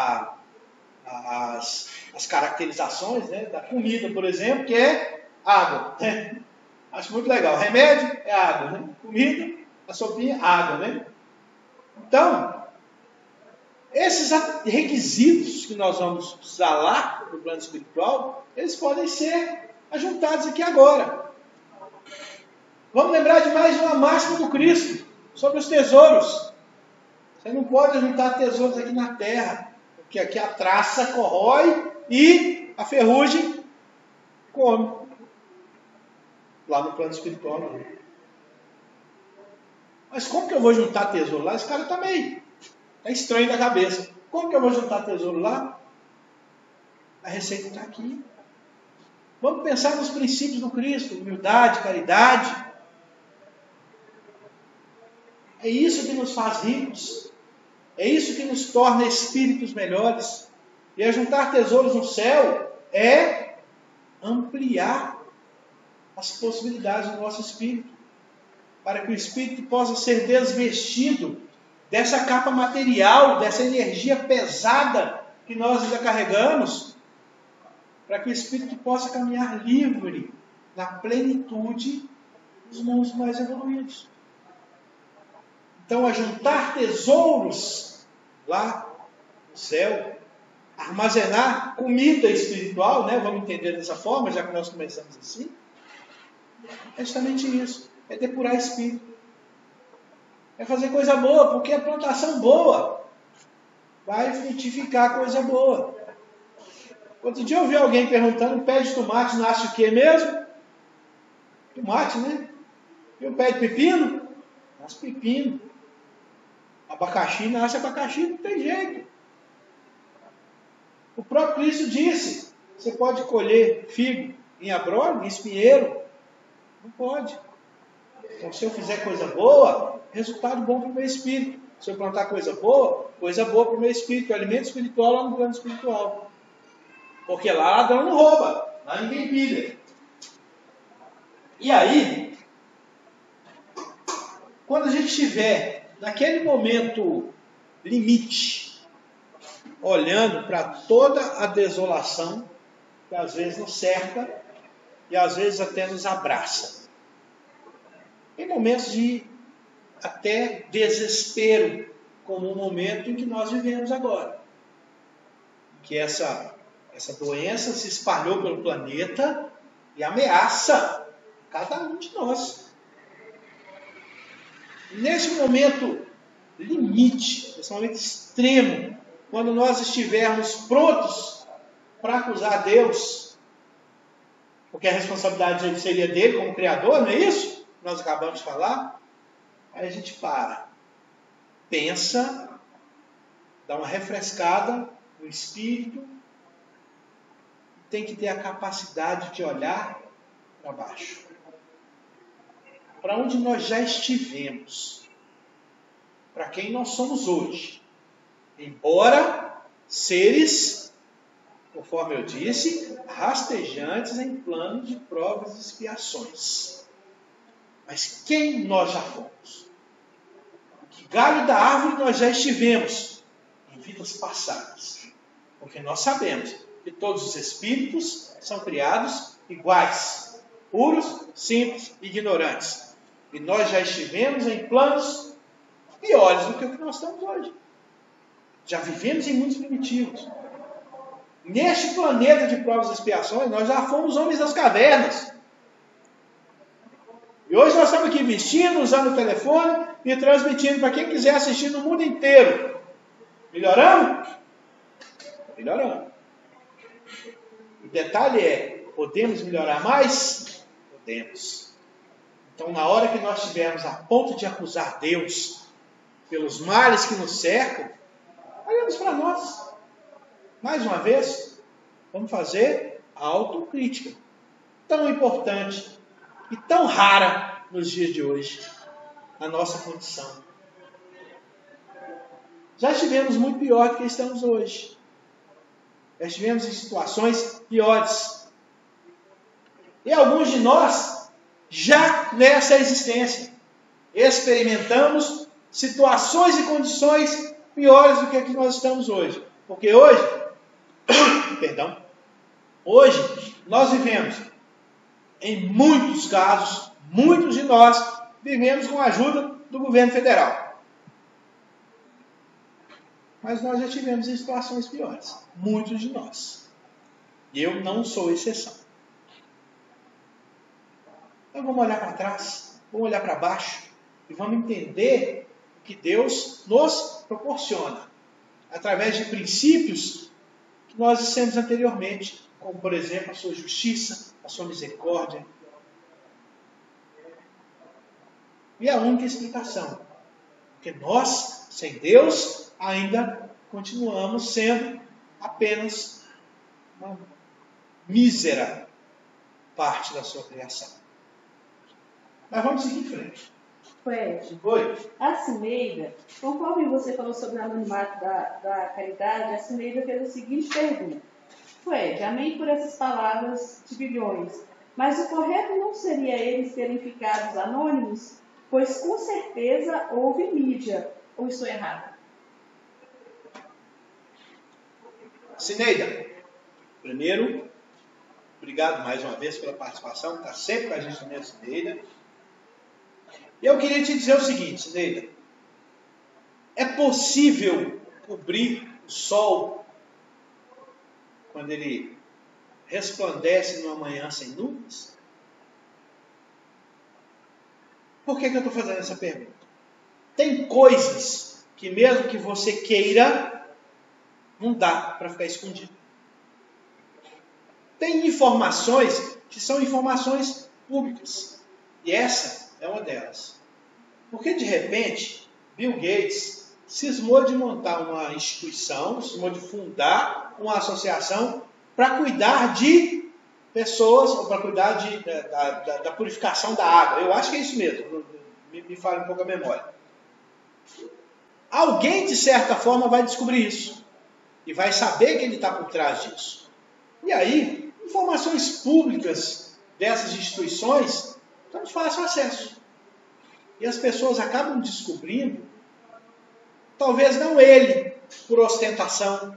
as caracterizações, né, da comida, por exemplo, que é água. Né? Acho muito legal. Remédio é água, né? Comida, a sopinha, água, né? Então, esses requisitos que nós vamos precisar lá no plano espiritual, eles podem ser ajuntados aqui agora. Vamos lembrar de mais uma máxima do Cristo sobre os tesouros. Você não pode juntar tesouros aqui na terra, porque aqui a traça corrói e a ferrugem come. Lá no plano espiritual não. Mas como que eu vou juntar tesouro lá? Esse cara está meio estranho da cabeça. Como que eu vou juntar tesouro lá? A receita está aqui. Vamos pensar nos princípios do Cristo: humildade, caridade. É isso que nos faz ricos. É isso que nos torna espíritos melhores. E juntar tesouros no céu é ampliar as possibilidades do nosso espírito, para que o espírito possa ser desvestido dessa capa material, dessa energia pesada que nós ainda carregamos, para que o espírito possa caminhar livre na plenitude dos mundos mais evoluídos. Então, ajuntar tesouros lá no céu, armazenar comida espiritual, né? Vamos entender dessa forma, já que nós começamos assim, é justamente isso. É depurar espírito. É fazer coisa boa, porque a plantação boa vai frutificar coisa boa. Outro dia eu ouvi alguém perguntando: pé de tomate nasce o quê mesmo? Tomate, né? E o pé de pepino? Nasce pepino. Abacaxi nasce abacaxi, não tem jeito. O próprio Cristo disse: você pode colher figo em abrolho, em espinheiro? Não pode. Então, se eu fizer coisa boa, resultado bom para o meu espírito. Se eu plantar coisa boa para o meu espírito, alimento espiritual lá no plano espiritual. Porque lá ladrão não rouba, lá ninguém pilha. E aí, quando a gente estiver naquele momento limite, olhando para toda a desolação que às vezes nos cerca e às vezes até nos abraça, em momentos de até desespero, como o momento em que nós vivemos agora, que essa doença se espalhou pelo planeta e ameaça cada um de nós. Nesse momento limite, nesse momento extremo, quando nós estivermos prontos para acusar Deus, porque a responsabilidade seria dele como Criador, não é isso? Nós acabamos de falar. Aí a gente para, pensa, dá uma refrescada no espírito, tem que ter a capacidade de olhar para baixo, para onde nós já estivemos, para quem nós somos hoje. Embora seres, conforme eu disse, rastejantes em plano de provas e expiações. Mas quem nós já fomos? Que galho da árvore nós já estivemos em vidas passadas? Porque nós sabemos que todos os espíritos são criados iguais, puros, simples, ignorantes. E nós já estivemos em planos piores do que o que nós estamos hoje. Já vivemos em mundos primitivos. Neste planeta de provas e expiações, nós já fomos homens das cavernas. E hoje nós estamos aqui vestindo, usando o telefone e transmitindo para quem quiser assistir no mundo inteiro. Melhoramos? Melhoramos. O detalhe é, podemos melhorar mais? Podemos. Então, na hora que nós estivermos a ponto de acusar Deus pelos males que nos cercam, olhemos para nós. Mais uma vez, vamos fazer a autocrítica. Tão importante e tão rara nos dias de hoje, a nossa condição. Já estivemos muito pior do que estamos hoje. Já estivemos em situações piores. E alguns de nós, já nessa existência, experimentamos situações e condições piores do que a que nós estamos hoje. Porque hoje, hoje nós vivemos, em muitos casos, muitos de nós vivemos com a ajuda do governo federal. Mas nós já tivemos em situações piores. Muitos de nós. E eu não sou exceção. Então vamos olhar para trás, vamos olhar para baixo e vamos entender o que Deus nos proporciona através de princípios que nós dissemos anteriormente, como por exemplo a sua justiça, a sua misericórdia. E a única explicação, porque nós, sem Deus, ainda continuamos sendo apenas uma mísera parte da sua criação. Mas vamos seguir em frente. Fred, Oi. a Cineida, conforme você falou sobre o anonimato da caridade, a Cineida fez a seguinte pergunta. Fred, amém por essas palavras de bilhões, mas o correto não seria eles terem ficado anônimos? Pois com certeza houve mídia. Ou estou errado? Cineida, primeiro, obrigado mais uma vez pela participação, está sempre com a gente também, Cineida. E eu queria te dizer o seguinte, Cineida, é possível cobrir o sol quando ele resplandece numa manhã sem nuvens? Por que eu estou fazendo essa pergunta? Tem coisas que mesmo que você queira, não dá para ficar escondido. Tem informações que são informações públicas. E essa é uma delas. Porque de repente, Bill Gates cismou de montar uma instituição, cismou de fundar uma associação para cuidar de pessoas, ou para cuidar da purificação da água. Eu acho que é isso mesmo. Me fala um pouco a memória. Alguém, de certa forma, vai descobrir isso. E vai saber que ele está por trás disso. E aí, informações públicas dessas instituições estão de fácil acesso. E as pessoas acabam descobrindo, talvez não ele, por ostentação.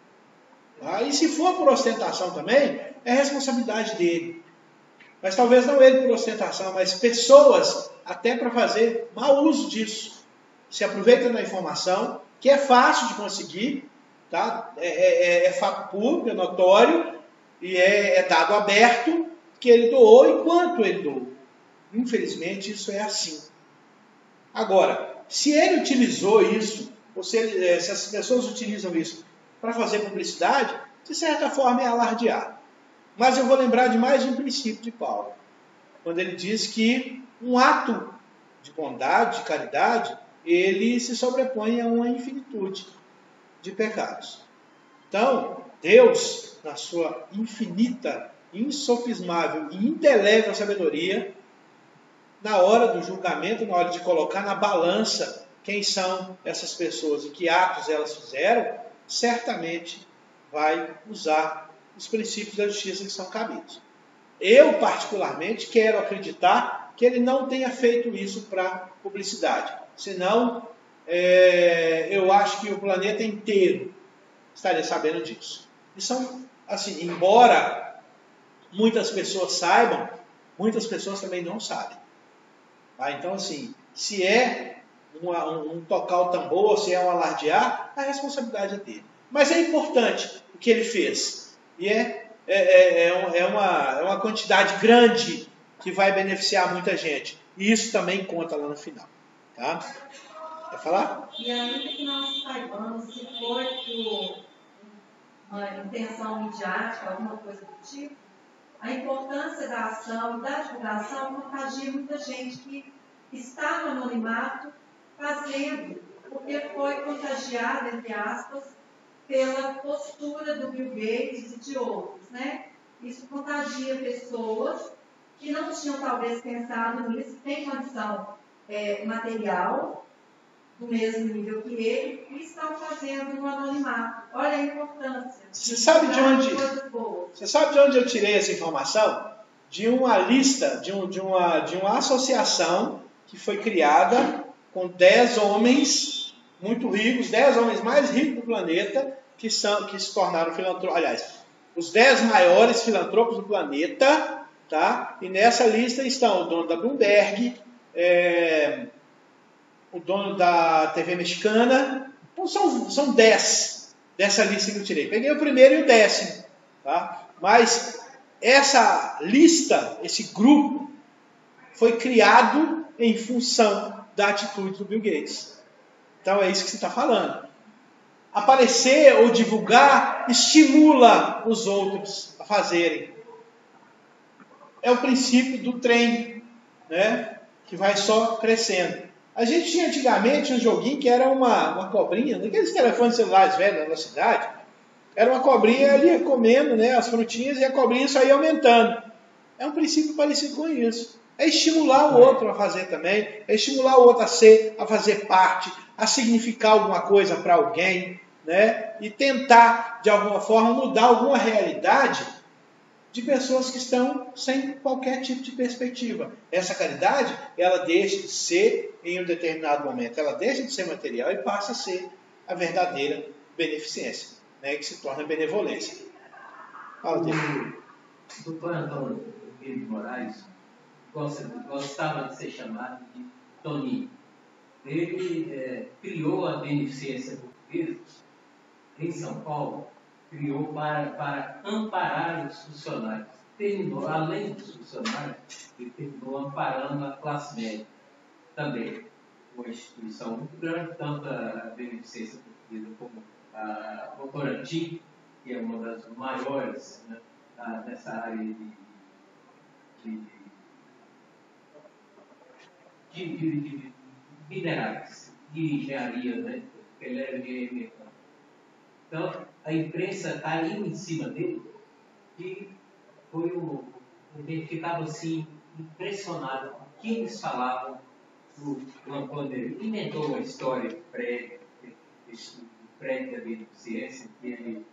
E se for por ostentação também, é responsabilidade dele. Mas talvez não ele por ostentação, mas pessoas até para fazer mau uso disso. Se aproveitam da informação, que é fácil de conseguir, tá? É fato público, é notório, e é dado aberto que ele doou e quanto ele doou. Infelizmente, isso é assim. Agora, se ele utilizou isso, ou se as pessoas utilizam isso para fazer publicidade, de certa forma é alardear. Mas eu vou lembrar de mais um princípio de Paulo, quando ele diz que um ato de bondade, de caridade, ele se sobrepõe a uma infinitude de pecados. Então, Deus, na sua infinita, insofismável e intelével sabedoria, na hora do julgamento, na hora de colocar na balança quem são essas pessoas e que atos elas fizeram, certamente vai usar os princípios da justiça que são cabidos. Eu, particularmente, quero acreditar que ele não tenha feito isso para publicidade. Senão, eu acho que o planeta inteiro estaria sabendo disso. E são, assim, embora muitas pessoas saibam, muitas pessoas também não sabem. Então, assim, se é um tocar o tambor, se é um alardear, a responsabilidade é dele. Mas é importante o que ele fez. E é uma quantidade grande que vai beneficiar muita gente. E isso também conta lá no final. Tá? Quer falar? E ainda que nós saibamos se foi por uma intenção midiática, alguma coisa do tipo, a importância da ação, da divulgação, contagia muita gente que está no anonimato fazendo, porque foi contagiada, entre aspas, pela postura do Bill Gates e de outros, né? Isso contagia pessoas que não tinham talvez pensado nisso, têm condição material do mesmo nível que ele e estão fazendo no anonimato. Olha a importância. Você sabe de onde eu tirei essa informação? De uma lista, de uma associação que foi criada com 10 homens muito ricos, 10 homens mais ricos do planeta, que se tornaram filantropos. Aliás, os 10 maiores filantropos do planeta, tá? E nessa lista estão o dono da Bloomberg, o dono da TV mexicana. Então são 10 dessa lista que eu tirei. Peguei o primeiro e o 10º, tá? Mas essa lista, esse grupo, foi criado em função da atitude do Bill Gates. Então é isso que você está falando. Aparecer ou divulgar estimula os outros a fazerem. É o princípio do trem, né? Que vai só crescendo. A gente tinha antigamente um joguinho que era uma cobrinha, naqueles telefones celulares velhos da cidade. Era uma cobrinha, ela ia comendo, né, as frutinhas e a cobrinha só ia aumentando. É um princípio parecido com isso. É estimular o outro a fazer também, é estimular o outro a fazer parte, a significar alguma coisa para alguém, né? E tentar, de alguma forma, mudar alguma realidade de pessoas que estão sem qualquer tipo de perspectiva. Essa caridade, ela deixa de ser, em um determinado momento, ela deixa de ser material e passa a ser a verdadeira beneficência, né? Que se torna benevolência. Fala dele. O doutor Antônio de Moraes gostava de ser chamado de Toninho. Ele criou a beneficência portuguesa em São Paulo, criou para amparar os funcionários. Terminou, além dos funcionários, ele terminou amparando a classe média também. Uma instituição muito grande, tanto a beneficência portuguesa como a Votorantim, que é uma das maiores, né, nessa área de minerais, de engenharia, né? Ele era engenheiro mecânico. Então, a imprensa caiu em cima dele e ele ficava assim, impressionado com o que eles falavam do Antônio dele. Inventou uma história prévia da beneficência, que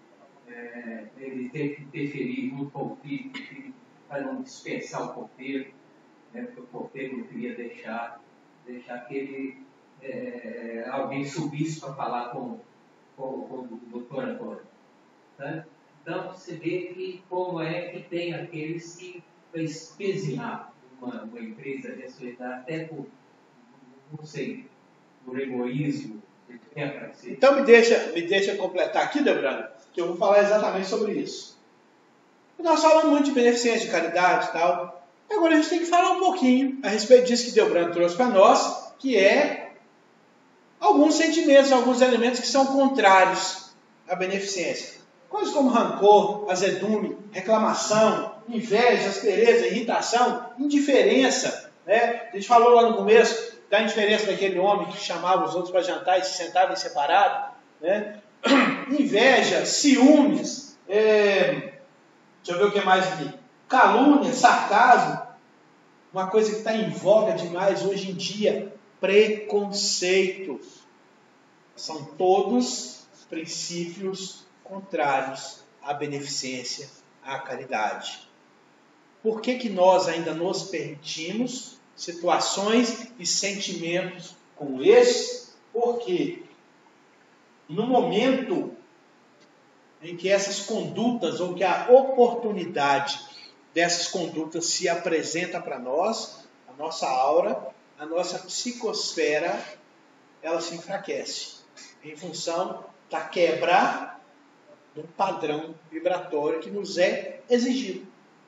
ele teve que interferir no porteiro para não dispensar o porteiro, né, porque o porteiro não queria deixar que alguém subisse para falar com o doutor Antônio. Tá? Então, você vê que como é que tem aqueles que para espezinhar uma empresa dessa idade, até por, não sei, por egoísmo, que quer aparecer. Então me deixa completar aqui, Debrano, que eu vou falar exatamente sobre isso. Nós falamos muito de beneficência, de caridade e tal. Agora a gente tem que falar um pouquinho a respeito disso que Debrano trouxe para nós, que é alguns sentimentos, alguns elementos que são contrários à beneficência. Coisas como rancor, azedume, reclamação, inveja, aspereza, irritação, indiferença. Né? A gente falou lá no começo da indiferença daquele homem que chamava os outros para jantar e se sentava em separado. Né? Inveja, ciúmes, deixa eu ver o que mais aqui. Calúnia, sarcasmo. Uma coisa que está em voga demais hoje em dia, preconceito. São todos princípios contrários à beneficência, à caridade. Por que nós ainda nos permitimos situações e sentimentos como esses? Porque no momento em que essas condutas, ou que a oportunidade dessas condutas se apresenta para nós, a nossa aura, a nossa psicosfera, ela se enfraquece em função da quebra de um padrão vibratório que nos é exigido.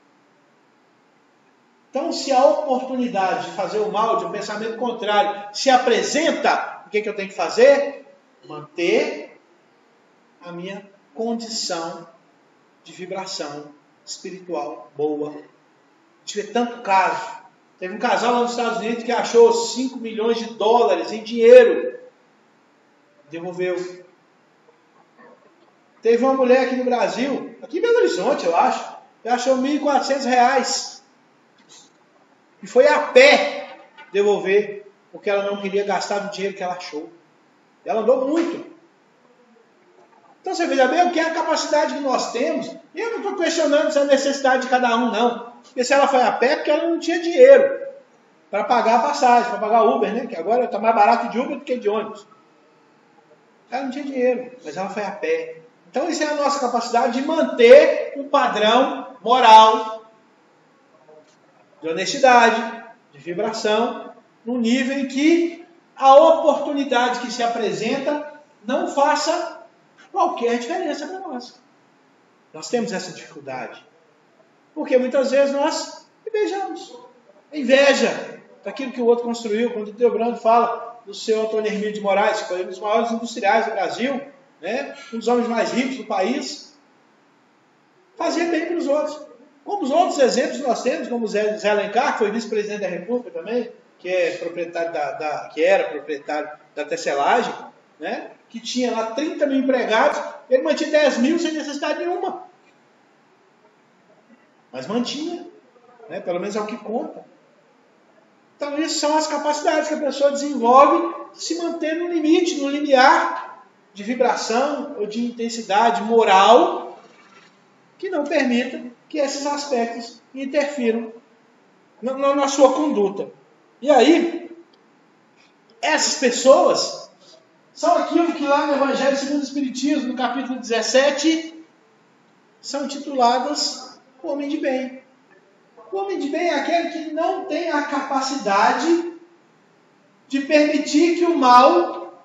Então, se a oportunidade de fazer o mal, de um pensamento contrário, se apresenta, o que eu tenho que fazer? Manter a minha condição de vibração espiritual boa. A gente vê tanto caso. Teve um casal lá nos Estados Unidos que achou 5 milhões de dólares em dinheiro. Devolveu. Teve uma mulher aqui no Brasil, aqui em Belo Horizonte, eu acho, que achou R$1.400. E foi a pé devolver, porque ela não queria gastar o dinheiro que ela achou. Ela andou muito. Então você veja bem o que é a capacidade que nós temos. E eu não estou questionando essa necessidade de cada um, não. Porque se ela foi a pé, é porque ela não tinha dinheiro para pagar a passagem, para pagar Uber, né? Que agora está mais barato de Uber do que de ônibus. Ela não tinha dinheiro, mas ela foi a pé. Então isso é a nossa capacidade de manter um padrão moral, de honestidade, de vibração, num nível em que a oportunidade que se apresenta não faça qualquer diferença para nós. Nós temos essa dificuldade. Porque muitas vezes nós invejamos. Inveja daquilo que o outro construiu. Quando o Deobrando fala do seu Antônio Hermílio de Moraes, que foi um dos maiores industriais do Brasil, né? Um dos homens mais ricos do país, fazia bem para os outros. Como os outros exemplos nós temos, como o Zé Alencar, que foi vice-presidente da República também, que é proprietário que era proprietário da tecelagem, né? Que tinha lá 30 mil empregados, ele mantinha 10 mil sem necessidade nenhuma. Mas mantinha, né? Pelo menos é o que conta. Então, isso são as capacidades que a pessoa desenvolve de se manter no limite, no limiar de vibração ou de intensidade moral que não permita que esses aspectos interfiram na sua conduta. E aí, essas pessoas são aquilo que lá no Evangelho segundo o Espiritismo, no capítulo 17, são intituladas o homem de bem. O homem de bem é aquele que não tem a capacidade de permitir que o mal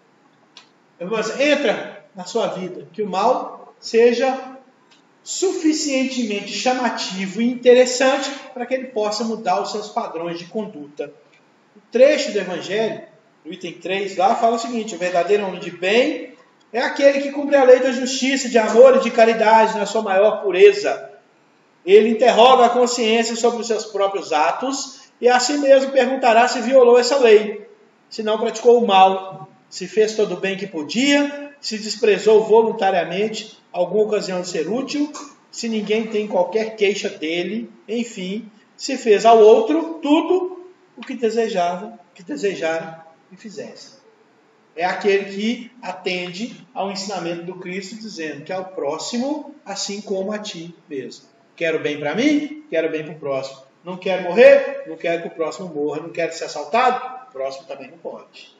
entra na sua vida, que o mal seja suficientemente chamativo e interessante para que ele possa mudar os seus padrões de conduta. O trecho do Evangelho, no item 3, lá fala o seguinte: o verdadeiro homem de bem é aquele que cumpre a lei da justiça, de amor e de caridade na sua maior pureza. Ele interroga a consciência sobre os seus próprios atos e a si mesmo perguntará se violou essa lei, se não praticou o mal, se fez todo o bem que podia, se desprezou voluntariamente alguma ocasião de ser útil, se ninguém tem qualquer queixa dele, enfim, se fez ao outro tudo o que desejara e fizesse. É aquele que atende ao ensinamento do Cristo, dizendo que ao próximo, assim como a ti mesmo. Quero bem para mim, quero bem para o próximo. Não quero morrer, não quero que o próximo morra. Não quero ser assaltado, o próximo também não pode.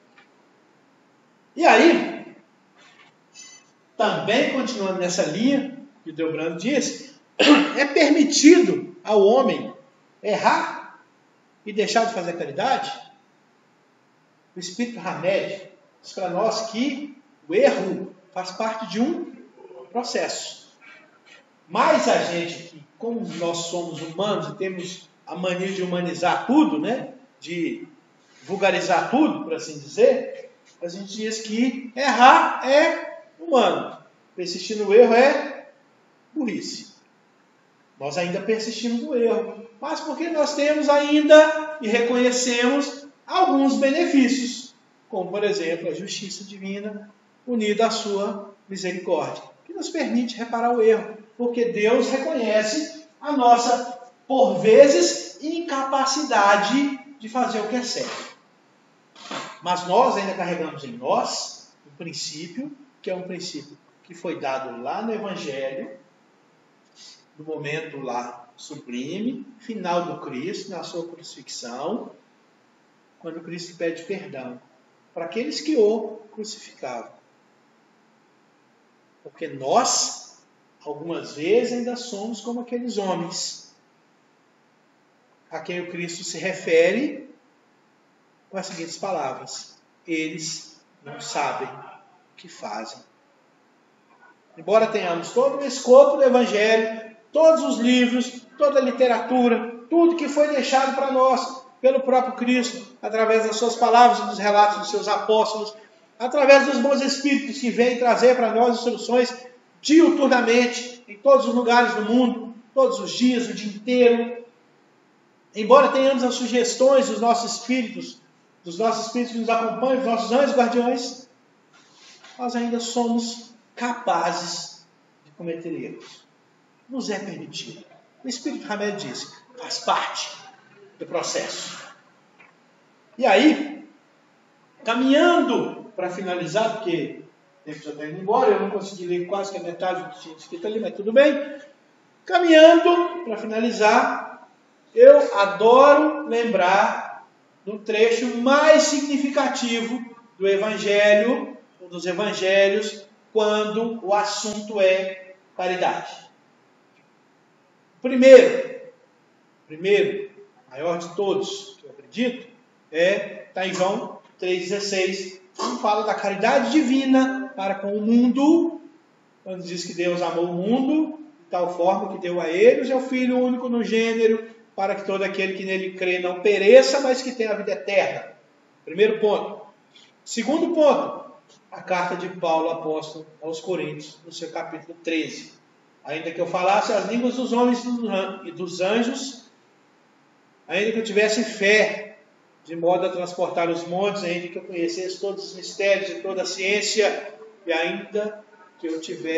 E aí, também continuando nessa linha, que o Deobrando disse, é permitido ao homem errar e deixar de fazer caridade? O Espírito Hamed diz para nós que o erro faz parte de um processo. Mas a gente, como nós somos humanos e temos a mania de humanizar tudo, né? De vulgarizar tudo, por assim dizer, a gente diz que errar é humano. Persistir no erro é burrice. Nós ainda persistimos no erro, mas porque nós temos ainda e reconhecemos alguns benefícios, como, por exemplo, a justiça divina unida à sua misericórdia, que nos permite reparar o erro, porque Deus reconhece a nossa, por vezes, incapacidade de fazer o que é certo. Mas nós ainda carregamos em nós um princípio, que é um princípio que foi dado lá no Evangelho, no momento lá sublime, final do Cristo, na sua crucifixão, quando Cristo pede perdão para aqueles que o crucificavam. Porque nós, algumas vezes, ainda somos como aqueles homens a quem o Cristo se refere com as seguintes palavras: eles não sabem o que fazem. Embora tenhamos todo o escopo do Evangelho, todos os livros, toda a literatura, tudo que foi deixado para nós pelo próprio Cristo, através das suas palavras e dos relatos dos seus apóstolos, através dos bons espíritos que vêm trazer para nós instruções diuturnamente, em todos os lugares do mundo, todos os dias, o dia inteiro. Embora tenhamos as sugestões dos nossos espíritos que nos acompanham, dos nossos anjos guardiões, nós ainda somos capazes de cometer erros. Nos é permitido. O Espírito Ramel diz, faz parte do processo. E aí, caminhando para finalizar, porque o tempo já está indo embora, eu não consegui ler quase que a metade do que tinha escrito ali, mas tudo bem. Caminhando para finalizar, eu adoro lembrar do trecho mais significativo do Evangelho, um dos Evangelhos, quando o assunto é caridade. Primeiro, maior de todos, que eu acredito, está em João 3,16, que fala da caridade divina para com o mundo, quando diz que Deus amou o mundo, de tal forma que deu a ele o seu Filho único no gênero, para que todo aquele que nele crê não pereça, mas que tenha a vida eterna. Primeiro ponto. Segundo ponto, a carta de Paulo, apóstolo, aos Coríntios, no seu capítulo 13. Ainda que eu falasse as línguas dos homens e dos anjos, ainda que eu tivesse fé, de modo a transportar os montes, ainda que eu conhecesse todos os mistérios e toda a ciência, e ainda que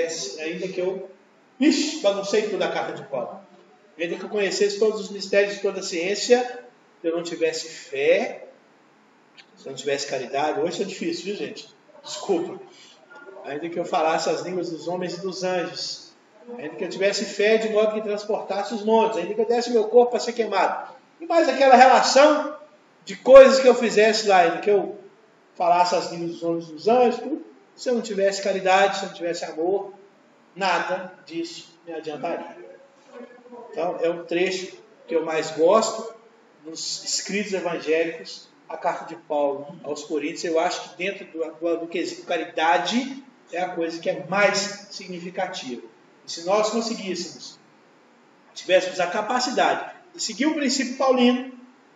eu baguncei tudo a carta de Paulo. Ainda que eu conhecesse todos os mistérios e toda a ciência, se eu não tivesse fé, se eu não tivesse caridade, hoje é difícil, viu, gente? Desculpa. Ainda que eu falasse as línguas dos homens e dos anjos, ainda que eu tivesse fé de modo que transportasse os montes, ainda que eu desse meu corpo para ser queimado, e mais aquela relação de coisas que eu fizesse lá, ainda que eu falasse as línguas dos homens e dos anjos, tudo, se eu não tivesse caridade, se eu não tivesse amor, nada disso me adiantaria. Então, é um trecho que eu mais gosto nos escritos evangélicos, a carta de Paulo aos Coríntios. Eu acho que dentro do quesito caridade é a coisa que é mais significativa. E se nós conseguíssemos, tivéssemos a capacidade de seguir o princípio paulino,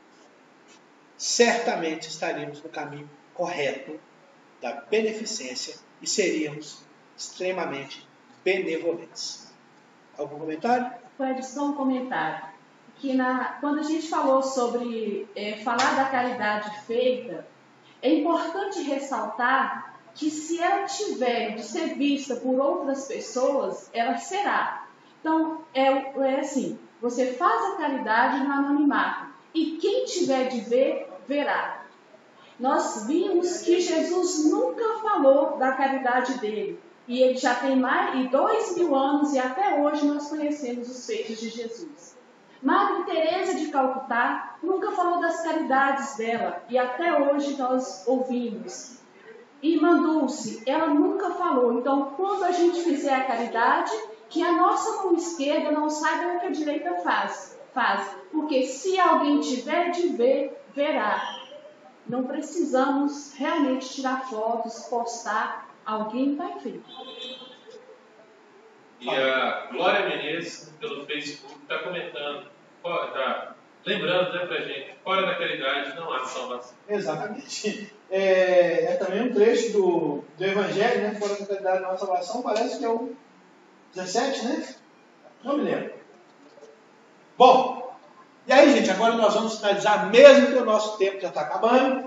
certamente estaríamos no caminho correto da beneficência e seríamos extremamente benevolentes. Algum comentário? Fred, só um comentário. Que quando a gente falou sobre falar da caridade feita, é importante ressaltar que se ela tiver de ser vista por outras pessoas, ela será. Então, é assim, você faz a caridade no anonimato, e quem tiver de ver, verá. Nós vimos que Jesus nunca falou da caridade dele, e ele já tem mais de 2.000 anos, e até hoje nós conhecemos os feitos de Jesus. Madre Teresa de Calcutá nunca falou das caridades dela, e até hoje nós ouvimos. Irmã Dulce, ela nunca falou. Então, quando a gente fizer a caridade, que a nossa mão esquerda não saiba o que a direita faz. Porque se alguém tiver de ver, verá. Não precisamos realmente tirar fotos, postar. Alguém vai ver. E a Glória Menezes, pelo Facebook, está comentando, lembrando, né, pra gente, fora da caridade não há salvação. Exatamente. É também um trecho do Evangelho, né? Fora da caridade não há salvação, parece que é o 17, né? Não me lembro. Bom, e aí, gente, agora nós vamos finalizar, mesmo que o nosso tempo já está acabando.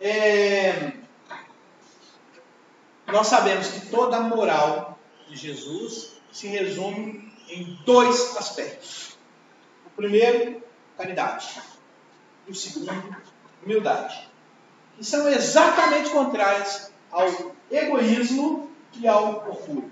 Nós sabemos que toda a moral de Jesus se resume em 2 aspectos. O primeiro, caridade. E o segundo, humildade. Que são exatamente contrários ao egoísmo e ao orgulho.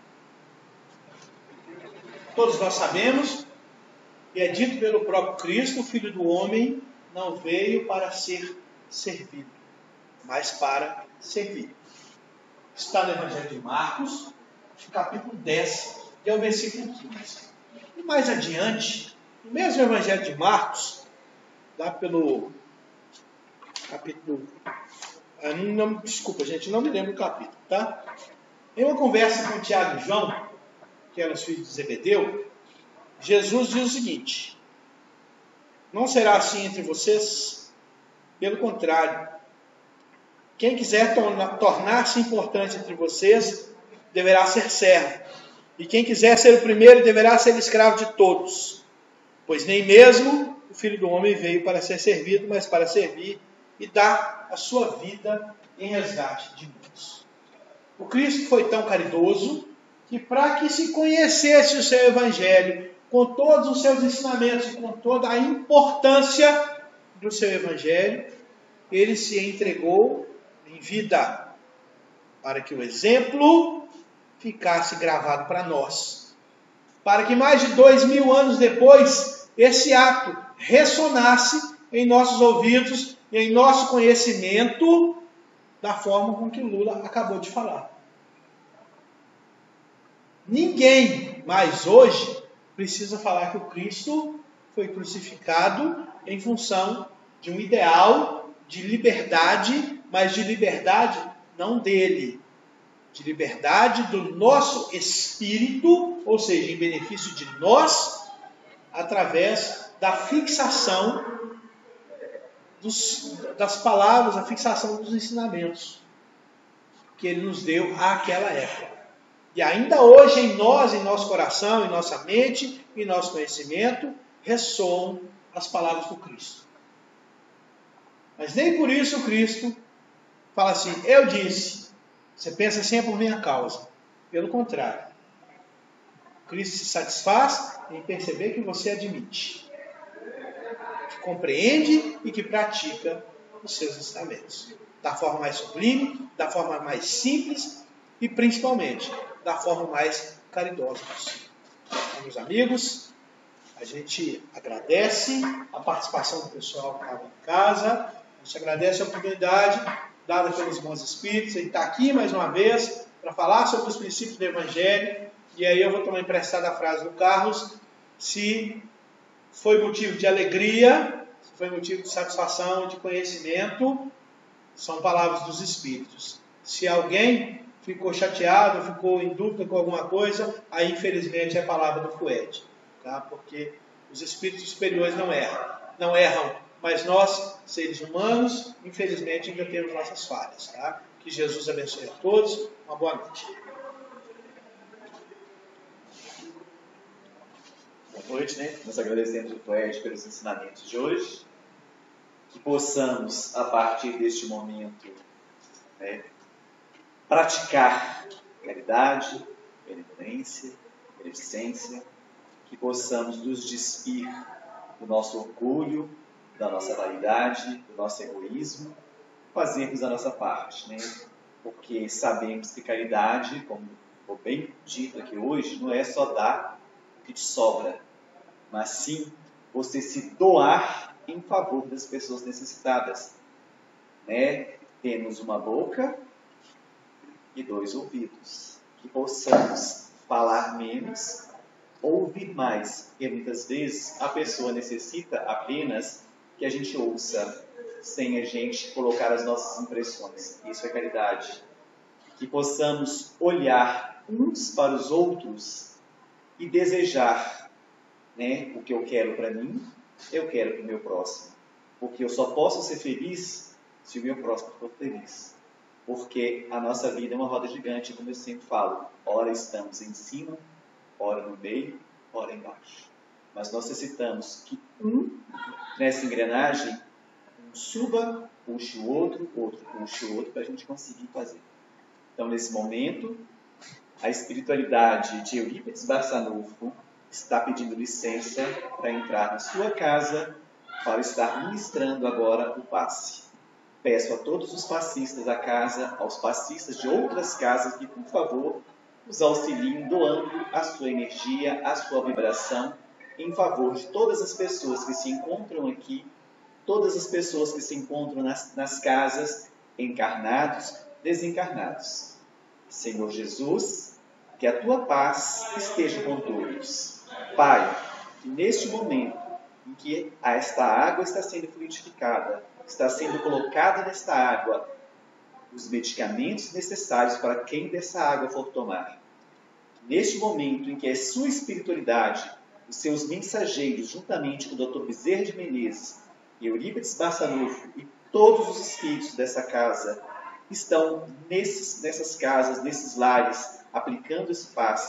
Todos nós sabemos, e é dito pelo próprio Cristo, o Filho do Homem não veio para ser servido, mas para servir. Está no Evangelho de Marcos, no capítulo 10, que é o versículo 15. E mais adiante, no mesmo Evangelho de Marcos, lá pelo capítulo... desculpa, gente, não me lembro do capítulo, tá? Em uma conversa com Tiago e João, que eram os filhos de Zebedeu, Jesus diz o seguinte: não será assim entre vocês, pelo contrário, quem quiser tornar-se importante entre vocês, deverá ser servo, E quem quiser ser o primeiro deverá ser escravo de todos. Pois nem mesmo o Filho do Homem veio para ser servido, mas para servir e dar a sua vida em resgate de muitos. O Cristo foi tão caridoso que, para que se conhecesse o seu Evangelho, com todos os seus ensinamentos e com toda a importância do seu Evangelho, ele se entregou em vida, para que o exemplo ficasse gravado para nós. Para que mais de 2000 anos depois, esse ato ressonasse em nossos ouvidos e em nosso conhecimento da forma com que Lula acabou de falar. Ninguém mais hoje precisa falar que o Cristo foi crucificado em função de um ideal de liberdade, mas de liberdade não dele, de liberdade do nosso espírito, ou seja, em benefício de nós, através da fixação das palavras, a fixação dos ensinamentos que ele nos deu àquela época. E ainda hoje em nós, em nosso coração, em nossa mente, em nosso conhecimento, ressoam as palavras do Cristo. Mas nem por isso o Cristo fala assim, eu disse, você pensa assim é por minha causa. Pelo contrário, Cristo se satisfaz em perceber que você admite, que compreende e que pratica os seus ensinamentos. Da forma mais sublime, da forma mais simples e principalmente da forma mais caridosa possível. Então, meus amigos, a gente agradece a participação do pessoal que estava em casa, a gente agradece a oportunidade dada pelos bons espíritos, ele está aqui mais uma vez para falar sobre os princípios do Evangelho, e aí eu vou tomar emprestada a frase do Carlos, se foi motivo de alegria, se foi motivo de satisfação, de conhecimento, são palavras dos espíritos. Se alguém ficou chateado, ficou em dúvida com alguma coisa, aí infelizmente é a palavra do poeta, tá? Porque os espíritos superiores não erram, mas nós, seres humanos, infelizmente ainda temos nossas falhas, tá? Que Jesus abençoe a todos, uma boa noite. Boa noite, né? Nós agradecemos o poeta pelos ensinamentos de hoje, que possamos, a partir deste momento, né, praticar caridade, benevolência, beneficência, que possamos nos despir do nosso orgulho, da nossa vaidade, do nosso egoísmo, fazermos a nossa parte, né? Porque sabemos que caridade, como foi bem dito aqui hoje, não é só dar o que te sobra, mas sim você se doar em favor das pessoas necessitadas, né? Temos uma boca e 2 ouvidos, que possamos falar menos, ouvir mais, porque muitas vezes a pessoa necessita apenas que a gente ouça, sem a gente colocar as nossas impressões. Isso é caridade. Que possamos olhar uns para os outros e desejar, né, o que eu quero para mim, eu quero para o meu próximo. Porque eu só posso ser feliz se o meu próximo for feliz. Porque a nossa vida é uma roda gigante, como eu sempre falo. Ora estamos em cima, ora no meio, ora embaixo. Mas nós necessitamos que nessa engrenagem, um suba, puxe o outro puxe o outro, para a gente conseguir fazer. Então, nesse momento, a espiritualidade de Eurípides Barçanufo está pedindo licença para entrar na sua casa para estar ministrando agora o passe. Peço a todos os passistas da casa, aos passistas de outras casas, que, por favor, nos auxiliem doando a sua energia, a sua vibração, em favor de todas as pessoas que se encontram aqui, todas as pessoas que se encontram nas casas, encarnados, desencarnados. Senhor Jesus, que a tua paz esteja com todos. Pai, que neste momento em que esta água está sendo fluidificada, está sendo colocada nesta água os medicamentos necessários para quem dessa água for tomar. Neste momento em que a sua espiritualidade, os seus mensageiros, juntamente com o Dr. Bezerra de Menezes, Eurípides Barçanufo e todos os espíritos dessa casa, estão nessas casas, nesses lares, aplicando esse passe,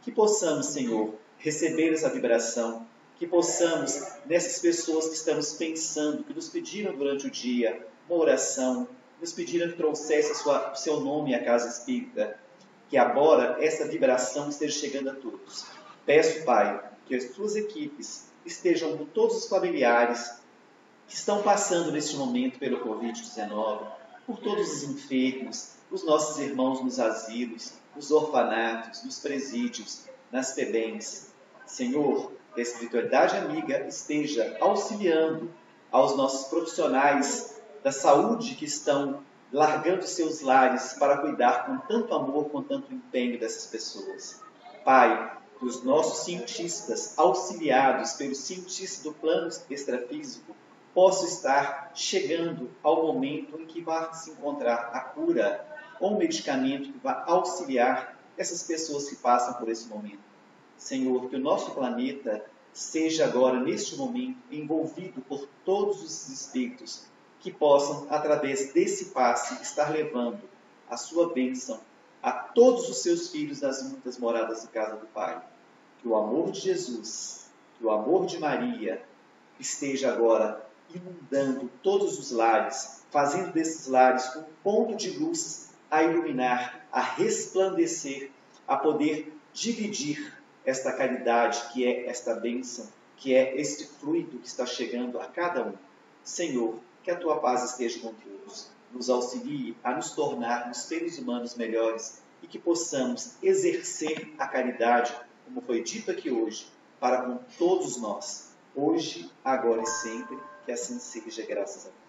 Que possamos, Senhor, receber essa vibração, que possamos, nessas pessoas que estamos pensando, que nos pediram durante o dia uma oração, nos pediram que trouxesse o seu nome à casa espírita, que agora essa vibração esteja chegando a todos. Peço, Pai, que as suas equipes estejam com todos os familiares que estão passando neste momento pelo Covid-19, por todos os enfermos, os nossos irmãos nos asilos, nos orfanatos, nos presídios, nas FEBEMs. Senhor, que a espiritualidade amiga esteja auxiliando aos nossos profissionais da saúde que estão largando seus lares para cuidar com tanto amor, com tanto empenho dessas pessoas. Pai, que os nossos cientistas, auxiliados pelos cientistas do plano extrafísico, possam estar chegando ao momento em que vai se encontrar a cura ou um medicamento que vai auxiliar essas pessoas que passam por esse momento. Senhor, que o nosso planeta seja agora, neste momento, envolvido por todos os espíritos que possam, através desse passe, estar levando a sua bênção a todos os seus filhos das muitas moradas de casa do Pai. Que o amor de Jesus, que o amor de Maria esteja agora inundando todos os lares, fazendo desses lares um ponto de luz a iluminar, a resplandecer, a poder dividir esta caridade que é esta bênção, que é este fluido que está chegando a cada um. Senhor, que a Tua paz esteja com todos, nos auxilie a nos tornarmos seres humanos melhores e que possamos exercer a caridade, como foi dito aqui hoje, para com todos nós, hoje, agora e sempre, que assim seja, graças a Deus.